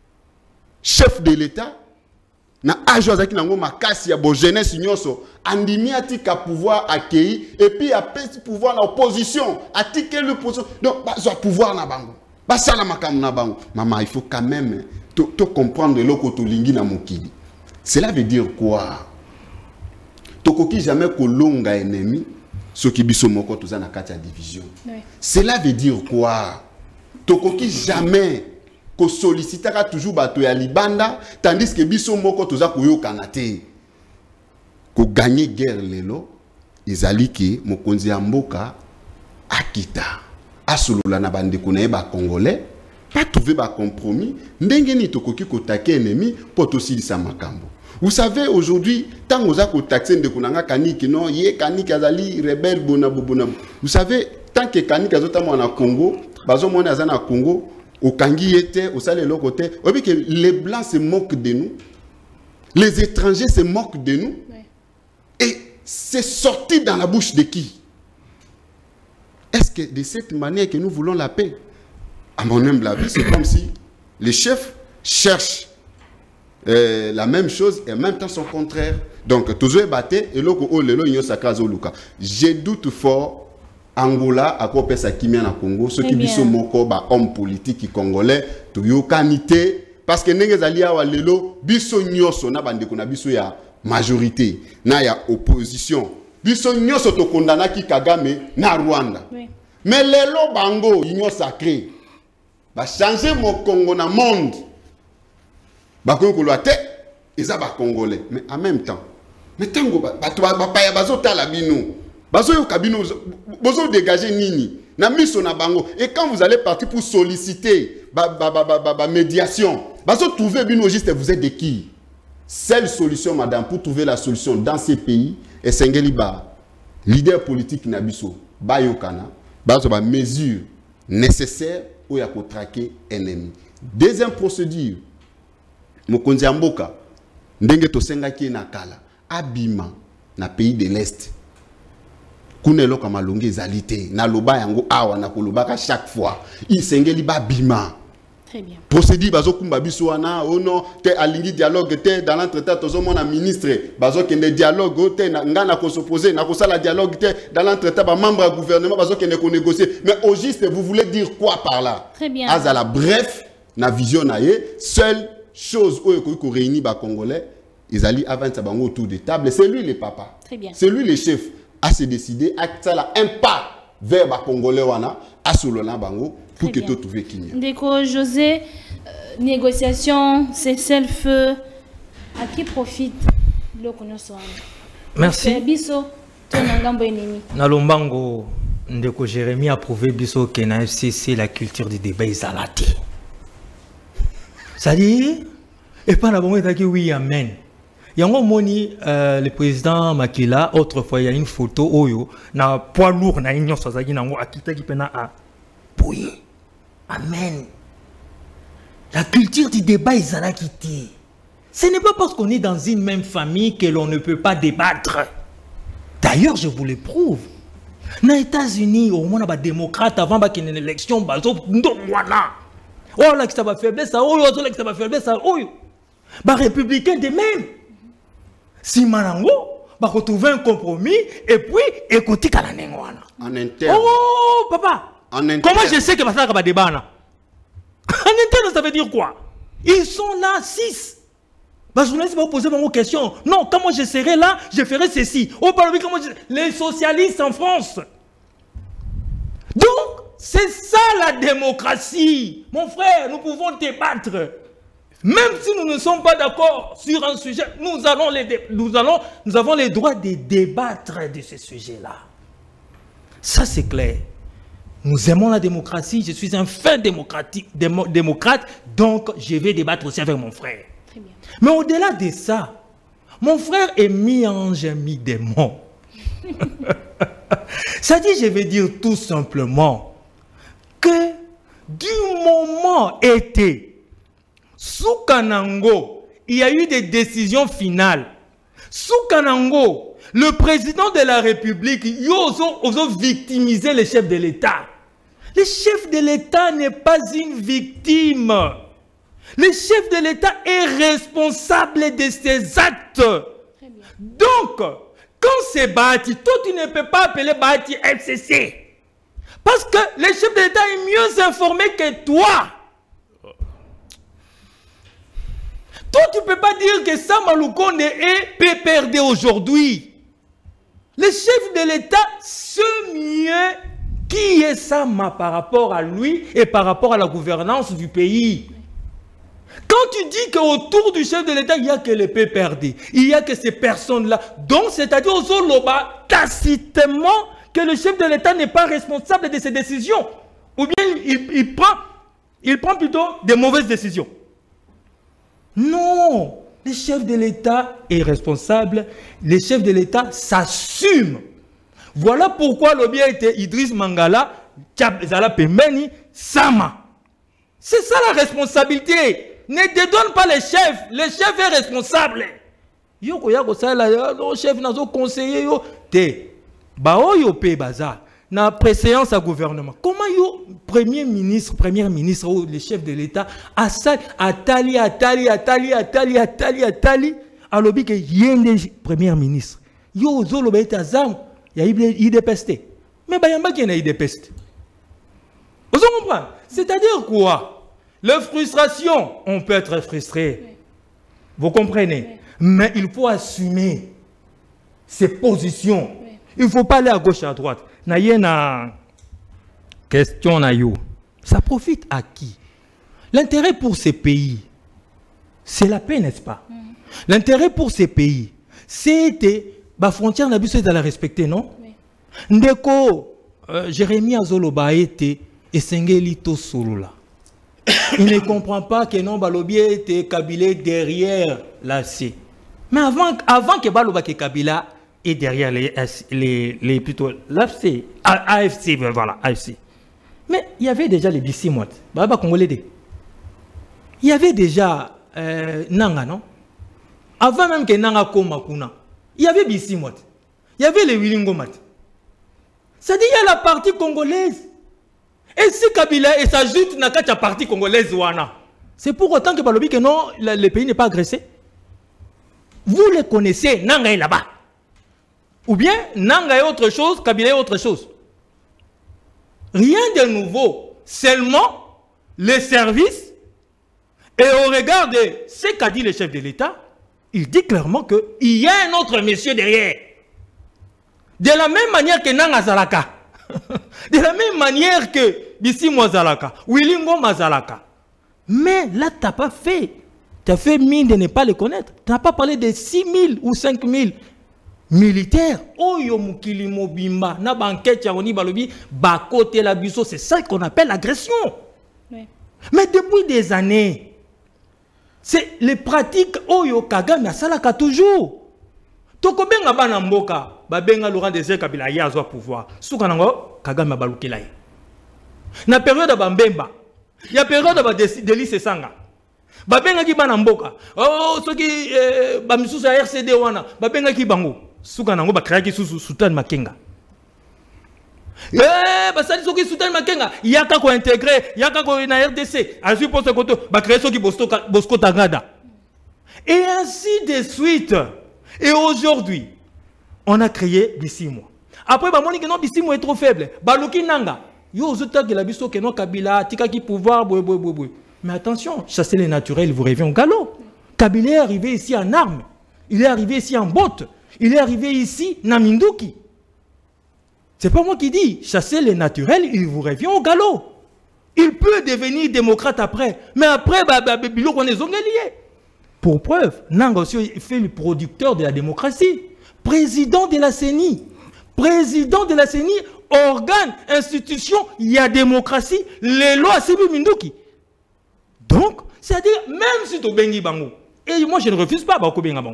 chef de l'État. Na ajozaki nango makasi ya bo jeunesse nyonso andimi atika pouvoir accueillir et puis a petit pouvoir na opposition atike le position donc ba pouvoir na bango ba sala makam na bango maman il faut quand même to comprendre loko to lingi na mokili. Cela veut dire quoi? Tokoki jamais kolonga ennemi ce qui biso moko toza na kati ya division. Cela veut dire quoi? Tokoki jamais ko sollicitera toujours bato ya libanda tandis que biso moko toza koyokana te. Ko gagner guerre lelo ezali ke mokonzi ya mboka akita asolola na bandeko na ba congolais pas trouver un compromis, ndengeni tokoki kotake ennemi pour aussi sa makambo. Vous savez, aujourd'hui, tant que vous avez taxé de Kunanga Kaniki, non, yé Kaniki Azali, rebelle, bonabou, bonabou. Vous savez, tant que Kaniki Azotamo en Congo, Bazo Mone Azana Congo, au Kangi était, au Salé l'autre côté, on dit que les Blancs se moquent de nous, les étrangers se moquent de nous, oui. Et c'est sorti dans la bouche de qui? Est-ce que de cette manière que nous voulons la paix? À mon humble avis, c'est comme si les chefs cherchent la même chose et en même temps son contraire. Donc, toujours batté et l'autre, je doute fort, Angola, à quoi pesa kimia na Congo, ceux qui biso moko, ba homme politique congolais, to yo kanité, parce que n'engezali awa lelo, biso nyoso na bande kuna biso ya majorité, na ya opposition, biso nyoso to kondana ki Kagame na Rwanda. Oui. Mais lelo bango, union sacrée, ba changer mon Congo na monde. Ils sont congolais, mais en même temps, mais tango bapaya bazota la bino, bazo kabino, bazo dégager nini, na miso na bango. Et quand vous allez partir pour solliciter médiation, bazo trouver bino juste vous êtes de qui? Seule solution, madame, pour trouver la solution dans ces pays, et sengeli ba leader politique na biso, ba yokana, bazo ba mesures nécessaires pour ya ko traquer ennemi. Deuxième procédure. Mokonzi Amboka, ndenge to senga ki na kala, abima na pays de l'Est. Kunelo kama longe zalité, na loba yango awa na kolobaka chaque fois. Il sengeli ba bima. Très bien. Procédure bazo kumba biso wana, oh non, te alingi dialogue te dans l'entretien tozo mona ministre, bazo kende dialogue te ngana ko s'opposer, na ko sala dialogue te dans l'entretien ba membre du gouvernement bazo kende ko négocier. Mais au juste vous voulez dire quoi par là? Très bien. Azala bref, na vision na ye, seul chose où ils réunissent les Congolais, ils allaient avancer autour de table. C'est lui le papa. Très bien. C'est lui le chef à se décider à un pas vers les Congolais à Solona Bango pour que tu trouves Kenya. Déco José, négociation, cessez-le-feu, à qui profite le connaissance? Merci. Biso, ton engambo ennemi. Nalombango, Ndeko Jérémy a prouvé biso que na FCC la culture du débat est alatée. Ça dit, et pas la bonne qui oui, amen. Il y a un moni, le président Makila, autrefois, il y a une photo, oyo, na poids lourd, na ignon, ça dit, nango, akita qui pena a pouye. Amen. La culture du débat est alatée. Ce n'est pas parce qu'on est dans une même famille que l'on ne peut pas débattre. D'ailleurs, je vous le prouve. Dans les États-Unis, au moins, les démocrates, avant qu'il y ait une élection, oh là que ça va faiblesse, oh là que ça va faiblesse, oh. Bah républicain de même. Si Manango, bah retrouver un compromis et puis écouter Kalanengwana. En interne. Oh papa. En interne. Comment je sais que ça va débat là? En interne ça veut dire quoi? Ils sont là 6. Bah journaliste va poser mon question. Non, quand moi je serai là, je ferai ceci. Oh parmi comment les socialistes en France. Donc c'est ça la démocratie. Mon frère, nous pouvons débattre. Même si nous ne sommes pas d'accord sur un sujet, nous avons le droit de débattre de ce sujet-là. Ça c'est clair. Nous aimons la démocratie. Je suis un fin démocrate, donc je vais débattre aussi avec mon frère. Très bien. Mais au-delà de ça, mon frère est mi-ange, mi-démon. Ça dit, je vais dire tout simplement que du moment été, sous Kanango, il y a eu des décisions finales. Sous Kanango, le président de la République, il a victimisé les chefs de l'État. Le chef de l'État n'est pas une victime. Le chef de l'État est responsable de ses actes. Donc, quand c'est bâti, toi tu ne peux pas appeler bâti FCC. Parce que le chef de l'État est mieux informé que toi. Toi, tu ne peux pas dire que Sama Lukonde est PPRD aujourd'hui. Le chef de l'État sait mieux qui est Sama par rapport à lui et par rapport à la gouvernance du pays. Quand tu dis qu'autour du chef de l'État, il n'y a que les PPRD, il n'y a que ces personnes-là, donc c'est-à-dire aux Zoloba, tacitement, que le chef de l'État n'est pas responsable de ses décisions. Ou bien il prend Il prend plutôt des mauvaises décisions. Non, le chef de l'État est responsable. Le chef de l'État s'assume. Voilà pourquoi le bien était Idriss Mangala, Zala Pemeni, Sama. C'est ça la responsabilité. Ne dédonne pas les chefs. Le chef est responsable. Yo ko ça le chef n'a pas conseiller yo te ba oyo pe baza na préséance à gouvernement. Comment yo première ministre ou le chef de l'État atali alobi que yende premier ministre. Yo zolo ba etazam ya ide peste. Mais ba yamba ki na ide peste. Vous comprenez? C'est-à-dire quoi? La frustration, on peut être frustré. Oui. Vous comprenez? Oui. Mais il faut assumer ses positions. Oui. Il ne faut pas aller à gauche et à droite. Il y a une question. Ça profite à qui? L'intérêt pour ces pays, c'est la paix, n'est-ce pas? L'intérêt pour ces pays, c'est que la frontière n'a pas la respecter, non? Oui. Ndeko, Jérémy Azoloba était Essengelito Solula. Il ne comprend pas que non, Balobi était Kabila derrière l'AFC. Mais avant que Baloba que Kabila est derrière les plutôt l'AFC, AFC, voilà, AFC. Mais il y avait déjà les Bissimouat, Baba Congolais. Il y avait déjà Nanga, non? Avant même que Nanga Koma Kuna, il y avait Bissimouat. Il y avait les Wilingomat. C'est-à-dire il y a la partie congolaise. Et si Kabila s'ajoute dans la partie congolaise, c'est pour autant que Balobi que non, le pays n'est pas agressé. Vous le connaissez, Nanga est là-bas. Ou bien Nanga est autre chose, Kabila est autre chose. Rien de nouveau, seulement les services. Et au regard de ce qu'a dit le chef de l'État, il dit clairement qu'il y a un autre monsieur derrière. De la même manière que Nanga Zalaka. De la même manière que Bissi Mwazalaka, Wilingo Mazalaka. Mais là, tu n'as pas fait. Tu as fait mine de ne pas les connaître. Tu n'as pas parlé de 6 000 ou 5 000 militaires. Oyo Mukili Mobimba, na banquette Yaroni Balobi, Bakote la Bisso, c'est ça qu'on appelle l'agression. Oui. Mais depuis des années, c'est les pratiques Oyo Kagame Salaka toujours. Tokobenga bana mboka, babenga Laurent Désiré Kabila ya azwa pouvoir. Soukanango Kagame balukela. Na période ba Mbemba, ya période ba Délice Sanga. Babenga ki bana mboka. Oh soki ba misusu ya RCD wana, babenga ki bango. Soukanango ba créer ki Sultan Makenga. Basali soki Sultan Makenga, yaka ko intégrer, yaka ko na RDC. A suppose que ba créer soki Bosco Tangada. Et ainsi de suite. Et aujourd'hui, on a créé Bissimo. Après, bah, on non, Bissimo est trop faible. Baluki Nanga. Yo, que la bisso que non Kabila, tika qui pouvoir, Mais attention, chasser les naturels, vous revient au galop. Kabila est arrivé ici en armes. Il est arrivé ici en bottes. Il est arrivé ici en Minduki. C'est pas moi qui dis. Chasser les naturels, il vous revient au galop. Il peut devenir démocrate après. Mais après, bilo qu'on est zongelier. Pour preuve, Nanga aussi fait le producteur de la démocratie. Président de la CENI. Président de la CENI, organe, institution, il y a démocratie, les lois, c'est Minduki. Donc, c'est-à-dire, même si tu bengi bango, et moi je ne refuse pas Bako Bengabon.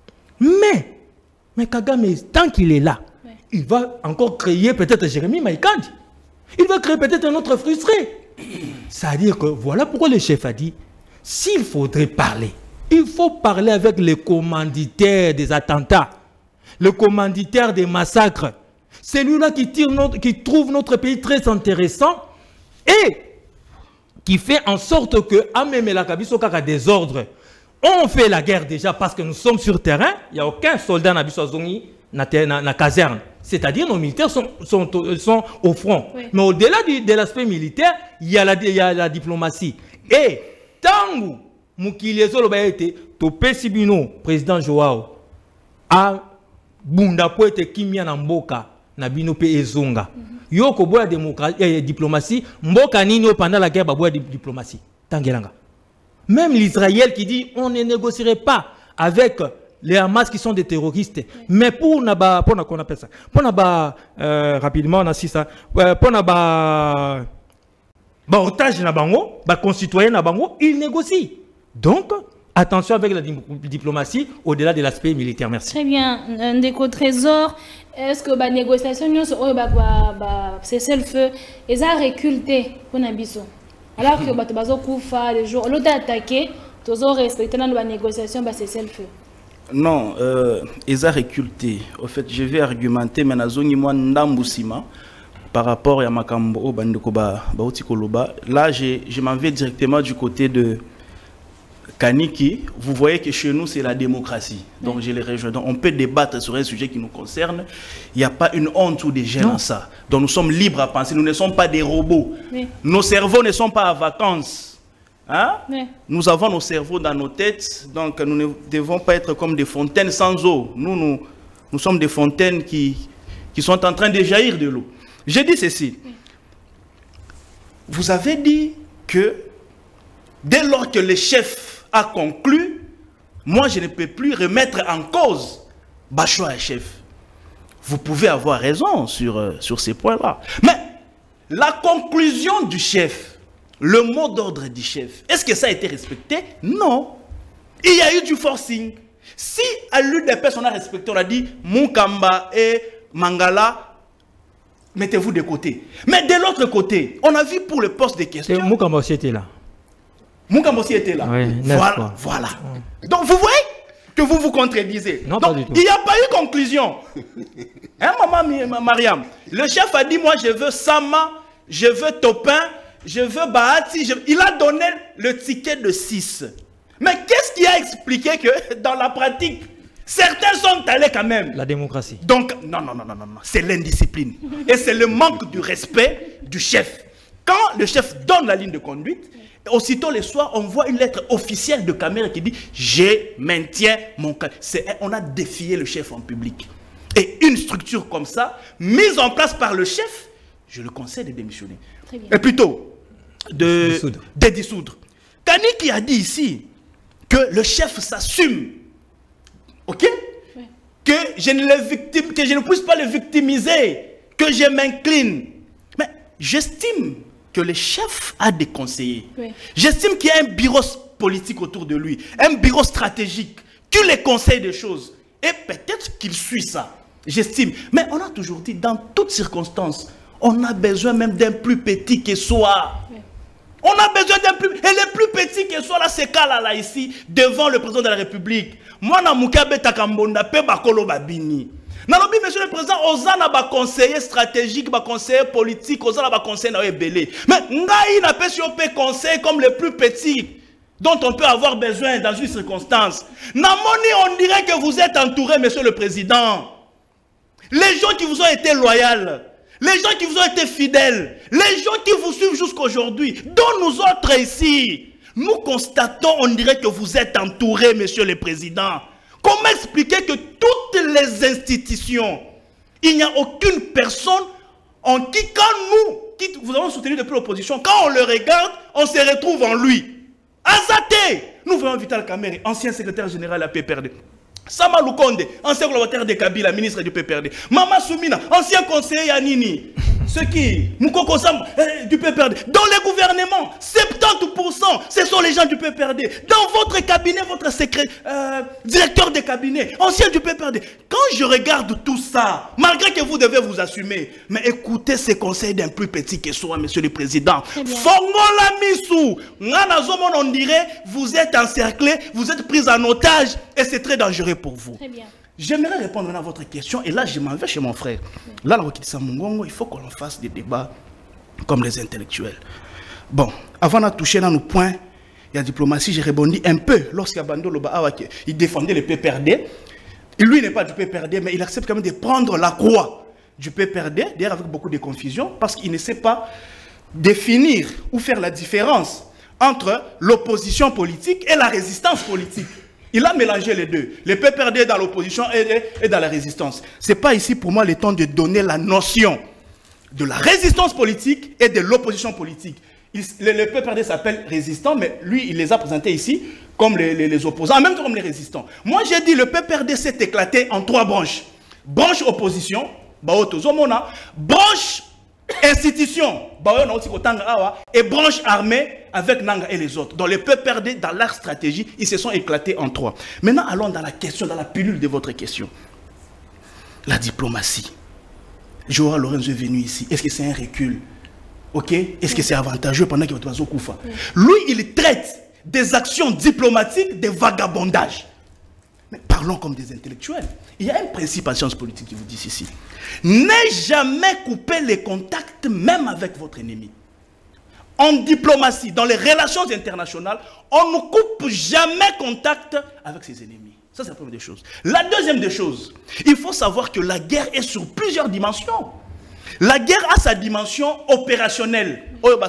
Mais Kagame, tant qu'il est là, ouais, il va encore créer peut-être Jérémy Maïkandi. Il va créer peut-être un autre frustré. C'est-à-dire que voilà pourquoi le chef a dit, s'il faudrait parler, il faut parler avec les commanditaires des attentats, le commanditaire des massacres. Celui-là qui trouve notre pays très intéressant et qui fait en sorte que, à même la Kabiso Kaka désordre, on fait la guerre déjà parce que nous sommes sur terrain, il n'y a aucun soldat na na caserne. C'est-à-dire nos militaires sont au front. Oui. Mais au-delà de l'aspect militaire, il y a la diplomatie. Et tant Mukiliezo Lobaete, Topé Sibino, président Joao, a Bundapo ete Kimia Namboka, Nabino Pe Ezonga. Yoko boya diplomatie, Mboka Nino pendant la guerre, boya diplomatie. Tangelanga. Même l'Israël qui dit on ne négocierait pas avec les Hamas qui sont des terroristes. Mais pour naba, qu'on appelle ça, pour naba rapidement on a ça, pour naba otage na bango, concitoyen na bango, ils négocient. Donc, attention avec la diplomatie au-delà de l'aspect militaire. Merci. Très bien. Ndeko Trésor, est-ce que la négociation, c'est le feu, ils ont reculé pour Nabiso. Alors que les jours, l'autre attaqué, ils ont respecté la négociation, c'est le feu. Non, ils ont reculé. Au fait, je vais argumenter, mais par rapport à Makambo, là, je m'en vais directement du côté de Kaniki. Vous voyez que chez nous, c'est la démocratie. Donc, je les rejoins. Donc, on peut débattre sur un sujet qui nous concerne. Il n'y a pas une honte ou des gênes en ça. Donc, nous sommes libres à penser. Nous ne sommes pas des robots. Oui. Nos cerveaux ne sont pas à vacances. Hein? Oui. Nous avons nos cerveaux dans nos têtes. Donc, nous ne devons pas être comme des fontaines sans eau. Nous sommes des fontaines qui sont en train de jaillir de l'eau. J'ai dit ceci. Oui. Vous avez dit que dès lors que le chef a conclu, moi je ne peux plus remettre en cause Bachoua chef. Vous pouvez avoir raison sur ces points-là. Mais la conclusion du chef, le mot d'ordre du chef, est-ce que ça a été respecté? Non. Il y a eu du forcing. Si à l'une des personnes on a respecté, on a dit Munkamba et Mangala, mettez-vous de côté. Mais de l'autre côté, on a vu pour le poste de question. Munkamba aussi était là. Munkamba aussi était là. Oui, voilà. Donc vous voyez que vous vous contredisez. Non, donc, il n'y a pas eu conclusion. Hein, maman Mariam? Le chef a dit, moi je veux Sama, je veux Topin, je veux Bahati. Il a donné le ticket de 6. Mais qu'est-ce qui a expliqué que dans la pratique, certains sont allés quand même? La démocratie. Donc, non. C'est l'indiscipline. Et c'est le manque du respect du chef. Quand le chef donne la ligne de conduite, aussitôt le soir, on voit une lettre officielle de caméra qui dit « Je maintiens mon cas ». On a défié le chef en public. Et une structure comme ça, mise en place par le chef, je le conseille de démissionner. Et plutôt, de dissoudre. Kaniki a dit ici que le chef s'assume. Ok? Oui. Que je ne puisse pas le victimiser, que je m'incline. Mais j'estime que le chef a des conseillers. Oui. J'estime qu'il y a un bureau politique autour de lui, un bureau stratégique qui les conseille des choses. Et peut-être qu'il suit ça. J'estime. Mais on a toujours dit, dans toutes circonstances, on a besoin même d'un plus petit que soi. Oui. On a besoin d'un plus... Et le plus petit que soit là, c'est là, ici, devant le président de la République. Moi, na mukabe takambonda pe bakolo babini. Nalobi, monsieur le président, ozana ba conseiller stratégique, ba conseiller politique, ozana ba conseiller na ebele. Mais ngai na pe si on peut conseiller comme le plus petit dont on peut avoir besoin dans une circonstance. Namoni, on dirait que vous êtes entouré, monsieur le président. Les gens qui vous ont été loyaux, les gens qui vous ont été fidèles, les gens qui vous suivent jusqu'aujourd'hui, dont nous autres ici, nous constatons, on dirait que vous êtes entouré, monsieur le président. Comment expliquer que toutes les institutions, il n'y a aucune personne en qui, quand vous avons soutenu depuis l'opposition, quand on le regarde, on se retrouve en lui. Azate, nous voyons Vital Kamerhe, ancien secrétaire général à PPRD. Sama Lukonde, ancien collaborateur de Kabila, ministre du PPRD. Mama Soumina, ancien conseiller à Nini. Ce qui, Moukoko Sam, du PPRD. Dans les gouvernements, 70%, ce sont les gens du PPRD. Dans votre cabinet, votre directeur de cabinet, ancien du PPRD. Quand je regarde tout ça, malgré que vous devez vous assumer, mais écoutez ces conseils d'un plus petit que soit, monsieur le président. Fongola Missou, on dirait, vous êtes encerclé, vous êtes pris en otage, et c'est très dangereux pour vous. Très bien. J'aimerais répondre à votre question, et là je m'en vais chez mon frère. Là, il faut qu'on fasse des débats comme les intellectuels. Bon, avant de toucher dans nos points, il y a diplomatie, j'ai rebondi un peu lorsqu'Abando Loba il défendait le PPRD. Et lui n'est pas du PPRD, mais il accepte quand même de prendre la croix du PPRD, d'ailleurs avec beaucoup de confusion, parce qu'il ne sait pas définir ou faire la différence entre l'opposition politique et la résistance politique. Il a mélangé les deux. Le PPRD dans l'opposition et dans la résistance. Ce n'est pas ici pour moi le temps de donner la notion de la résistance politique et de l'opposition politique. Le PPRD s'appelle résistant, mais lui, il les a présentés ici comme les opposants, en même temps comme les résistants. Moi, j'ai dit le PPRD s'est éclaté en 3 branches. Branche opposition, branche institution, et branche armée avec Nanga et les autres. Donc les peuples perdus dans leur stratégie, ils se sont éclatés en trois. Maintenant, allons dans la question, dans la pilule de votre question. La diplomatie. Joao Lorenzo est venu ici. Est-ce que c'est un recul? Ok? Est-ce que c'est avantageux pendant qu'il va au Koufa? Lui, il traite des actions diplomatiques de vagabondage. Mais parlons comme des intellectuels. Il y a un principe en sciences politiques qui vous dit ici. Ne jamais couper les contacts même avec votre ennemi. En diplomatie, dans les relations internationales, on ne coupe jamais contact avec ses ennemis. Ça, c'est la première des choses. La deuxième des choses, il faut savoir que la guerre est sur plusieurs dimensions. La guerre a sa dimension opérationnelle.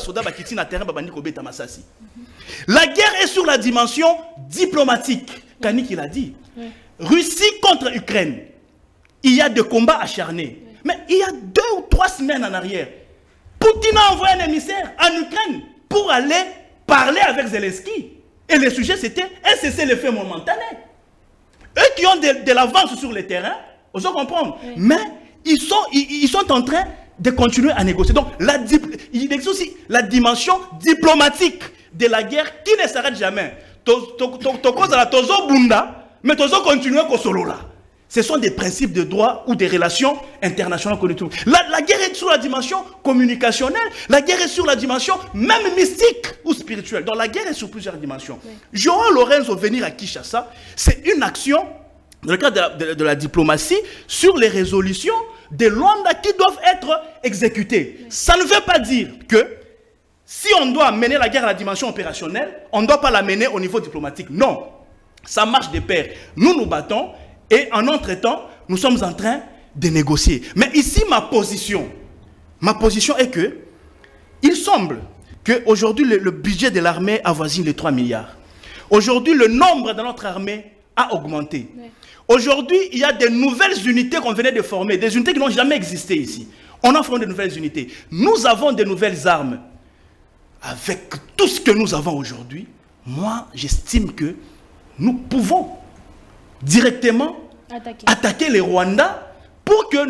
La guerre est sur la dimension diplomatique. Kanik, il a dit. Russie contre Ukraine. Il y a des combats acharnés. Mais il y a 2 ou 3 semaines en arrière, Poutine a envoyé un émissaire en Ukraine pour aller parler avec Zelensky. Et le sujet, c'était un cessez-le-feu momentané. Eux qui ont de l'avance sur le terrain, vous comprendre. Mais ils sont en train de continuer à négocier. Donc, il existe aussi la dimension diplomatique de la guerre qui ne s'arrête jamais. Mais tozo continuer ko solo là. Ce sont des principes de droit ou des relations internationales que nous trouvons. La guerre est sur la dimension communicationnelle, la guerre est sur la dimension même mystique ou spirituelle. Donc la guerre est sur plusieurs dimensions. Joao Lorenzo venir à Kinshasa, c'est une action dans le cadre de la diplomatie sur les résolutions de Luanda qui doivent être exécutées. Ça ne veut pas dire que si on doit mener la guerre à la dimension opérationnelle, on ne doit pas la mener au niveau diplomatique. Non. Ça marche de pair. Nous nous battons et en entre-temps, nous sommes en train de négocier. Mais ici, ma position est que il semble qu'aujourd'hui, le budget de l'armée avoisine les 3 milliards. Aujourd'hui, le nombre de notre armée a augmenté. Oui. Aujourd'hui, il y a des nouvelles unités qu'on venait de former, des unités qui n'ont jamais existé ici. On a formé de nouvelles unités. Nous avons de nouvelles armes. Avec tout ce que nous avons aujourd'hui, moi, j'estime que nous pouvons directement attaquer les Rwandais pour que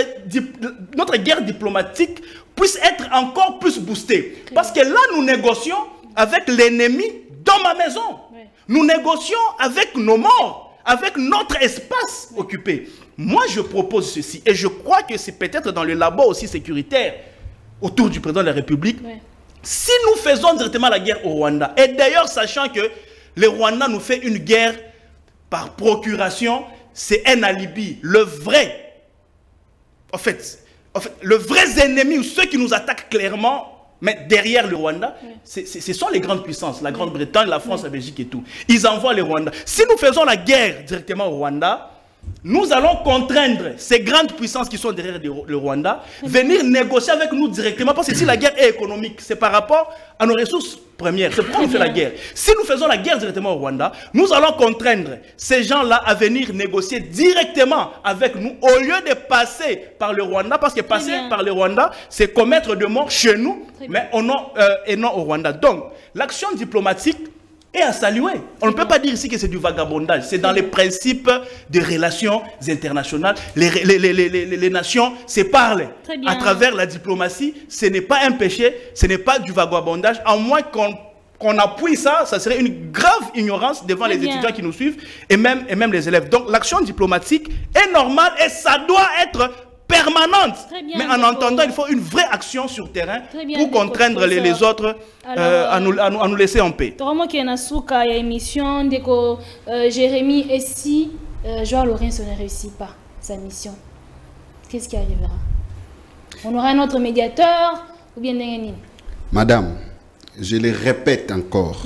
notre guerre diplomatique puisse être encore plus boostée. Parce que là, nous négocions avec l'ennemi dans ma maison. Oui. Nous négocions avec nos morts, avec notre espace occupé. Moi, je propose ceci, et je crois que c'est peut-être dans le labo aussi sécuritaire autour du président de la République. Oui. Si nous faisons directement la guerre au Rwanda, et d'ailleurs sachant que le Rwanda nous fait une guerre par procuration, c'est un alibi. Le vrai, en fait, le vrai ennemi ou ceux qui nous attaquent clairement, mais derrière le Rwanda, ce sont les grandes puissances, la Grande-Bretagne, la France, la Belgique et tout. Ils envoient le Rwanda. Si nous faisons la guerre directement au Rwanda, nous allons contraindre ces grandes puissances qui sont derrière le Rwanda, venir négocier avec nous directement, parce que si la guerre est économique, c'est par rapport à nos ressources premières. C'est pourquoi on fait la guerre. Si nous faisons la guerre directement au Rwanda, nous allons contraindre ces gens-là à venir négocier directement avec nous, au lieu de passer par le Rwanda, parce que passer par le Rwanda, c'est commettre de morts chez nous, mais et non au Rwanda. Donc, l'action diplomatique est à saluer. On ne peut pas dire ici que c'est du vagabondage. C'est dans les principes des relations internationales. Les nations se parlent à travers la diplomatie. Ce n'est pas un péché, ce n'est pas du vagabondage. À moins qu'on appuie ça, ça serait une grave ignorance devant les étudiants qui nous suivent et même les élèves. Donc l'action diplomatique est normale et ça doit être permanente. Mais en entendant, il faut une vraie action sur terrain pour contraindre les autres à nous laisser en paix. Émission de Jérémy, et si Joao Lorenzo ne réussit pas sa mission, qu'est-ce qui arrivera? On aura un autre médiateur ou bien Madame, je le répète encore,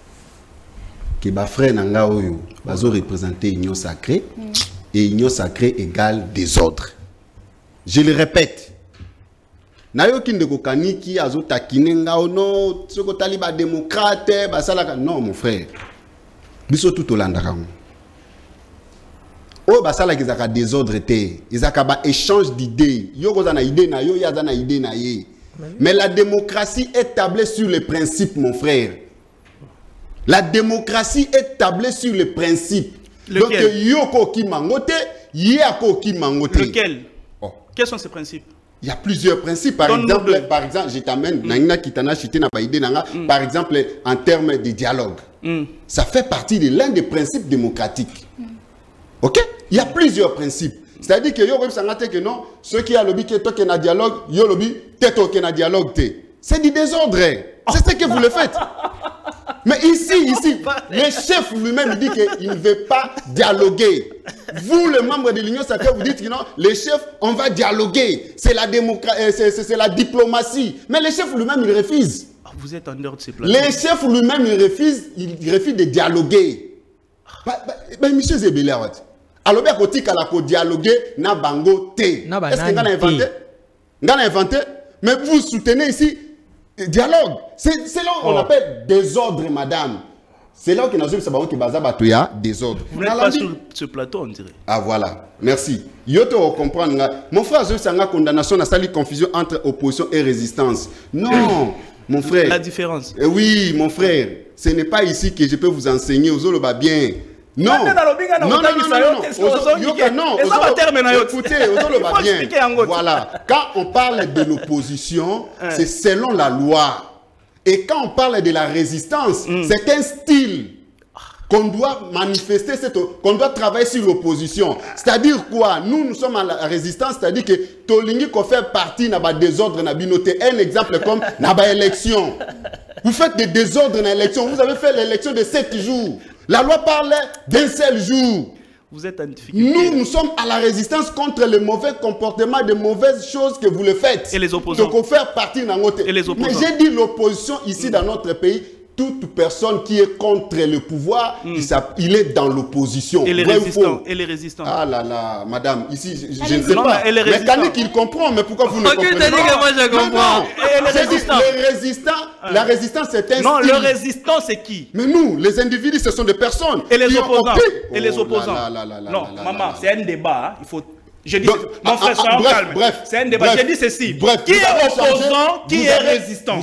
que ma frère Nanga Oyo va représenter Union sacrée et Union sacrée égale désordre. Je le répète. Nayoki ndeko kaniki azotakinenga ono soko taliba démocrate basalaka non mon frère. Biso tout olandaka. O basala kizaka désordre té, izaka ba échange d'idées. Yo kozana idée na yo, yazana idée na ye. Mais la démocratie est tablée sur les principes mon frère. La démocratie est tablée sur les principes. Donc yo ko ki mangote, ye ko ki mangote. Lequel? Quels sont ces principes? Il y a plusieurs principes. Par exemple, je t'amène, par exemple, en termes de dialogue. Ça fait partie de l'un des principes démocratiques. Ok? Il y a plusieurs principes. C'est-à-dire que que non, ceux qui ont lobby qui est un dialogue, yo lobby qui est un dialogue. C'est du désordre. C'est ce que vous le faites. Mais ici, le chef lui-même dit qu'il ne veut pas dialoguer. Vous, les membres de l'Union sacrée, vous dites que non, les chefs, on va dialoguer. C'est la c'est la diplomatie. Mais le chef lui-même, il refuse. Vous êtes en dehors de ces plateaux. Les chefs lui-même, il refuse de dialoguer. Monsieur Zébéler, alors bien qu'on dit qu'à la dialoguer, n'a bango té. Est-ce que vous avez inventé? Mais vous soutenez ici dialogue. C'est là qu'on appelle désordre, madame. C'est là que nous avons dit que désordre. Vous n'êtes pas sur ce plateau, on dirait. Ah voilà, merci. Yo te comprendre. Mon frère, je une condamnation à la confusion entre opposition et résistance. Non, mon frère. La différence. Oui, mon frère. Ce n'est pas ici que je peux vous enseigner. Vous allez bien. Non, écoutez, voilà, quand on parle de l'opposition, c'est selon la loi. Et quand on parle de la résistance, c'est un style qu'on doit manifester, qu'on doit travailler sur l'opposition. C'est-à-dire quoi? Nous sommes à la résistance, c'est-à-dire que Tolingi qu'on fait partie d'un désordre dans binoté. Un exemple comme la élection. Vous faites des désordres dans l'élection. Vous avez fait l'élection de 7 jours. La loi parlait d'un seul jour. Vous êtes en difficulté. Nous sommes à la résistance contre le mauvais comportement, de mauvaises choses que vous le faites. Et les opposants. Donc, on fait partie d'un autre. Et les opposants. Mais j'ai dit l'opposition ici dans notre pays. Toute personne qui est contre le pouvoir, il est dans l'opposition. Et les résistants. Et les résistants. Ah là là, madame, ici, je ne sais pas. Mais Kanik, il comprend, mais pourquoi vous ne comprenez pas? Moi, je comprends. Et les résistants. Les résistants, la résistance, c'est un non, style. le résistant, c'est qui? Mais nous, les individus, ce sont des personnes. Et les opposants. Oh, et les opposants. Non, maman, c'est un débat. Hein. Il faut... Je dis, mon frère, calme. Bref, c'est un débat. Je dis ceci. Bref, qui est opposant, qui est résistant?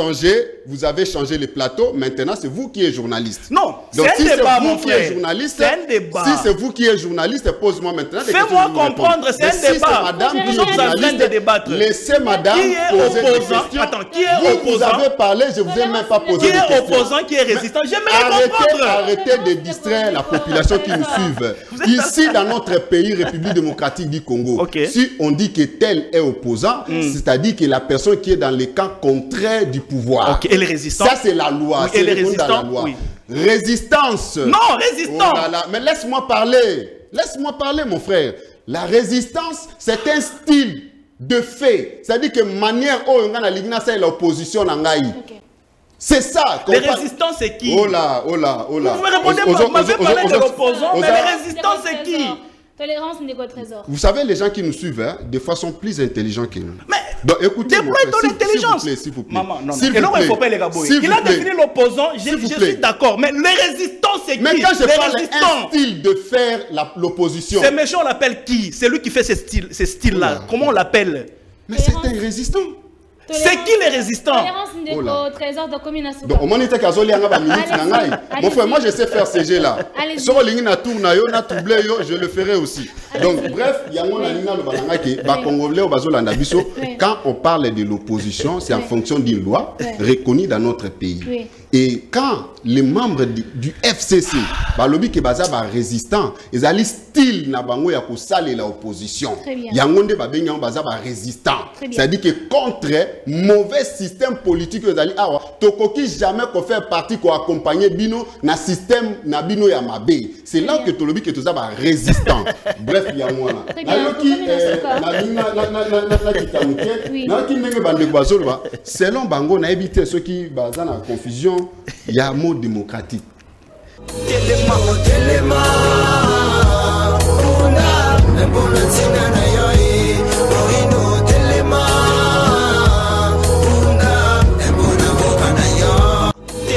Vous avez changé les plateaux. Maintenant, c'est vous qui êtes journaliste. Non, c'est un débat, mon frère. C'est un débat. Si c'est vous qui êtes journaliste, pose-moi maintenant. Fais-moi comprendre, c'est un débat. Si c'est madame qui est journaliste, de débattre. Laissez madame poser des questions. Attends, qui est opposant? Vous avez parlé, je vous ai même pas posé des questions. Qui est opposant, qui est résistant? J'aimerais comprendre. Arrêtez de distraire la population qui nous suive. Ici, dans notre pays, République démocratique du Congo, si on dit que tel est opposant, c'est-à-dire que la personne qui est dans les camps contraires du pouvoir. Et les résistants. Ça, c'est la loi. Et les résistants. Résistance. Non, résistant. Oh là là. Mais laisse-moi parler. Laisse-moi parler, mon frère. La résistance, c'est un style de fait. C'est-à-dire que manière où on a l'opposition en Gaï. C'est ça. Les résistants, c'est qui? Oh là, oh là, oh là. Vous me répondez pas. Vous m'avez parlé de l'opposant, mais les résistants, c'est qui? Tolérance n'est quoi trésor. Vous savez, les gens qui nous suivent, hein, des fois, sont plus intelligents que nous. Mais donc, écoutez, déploie ton intelligence. S'il vous plaît. Maman, non, il ne faut pas les gabouiller. Il a défini l'opposant, je suis d'accord. Mais les résistants, c'est qui? Mais quand je parle d'un style de faire l'opposition. Ces méchants, on l'appelle qui? C'est lui qui fait ces styles-là. Comment on l'appelle? Mais c'est un résistant. C'est qui les résistants? Donc, mon frère, moi je sais faire ces jeux-là. Je le ferai aussi. Donc, bref, quand on parle de l'opposition, c'est en fonction d'une loi reconnue dans notre pays. Et quand les membres du FCC, balobi ke baza ba résistant, ils allaient style na bango ya kosala l'opposition. Yangonde ba benga baza ba résistant. C'est-à-dire que contre mauvais système politique ils allaient awa tokoki jamais ko faire partie ko accompagner bino na système na bino ya mabe. C'est là que tolobi ke toza ba résistant. Bref, ya mwana. Selon bango na éviter ceux qui baza na confusion. Il y a un mot démocratique. Téléma,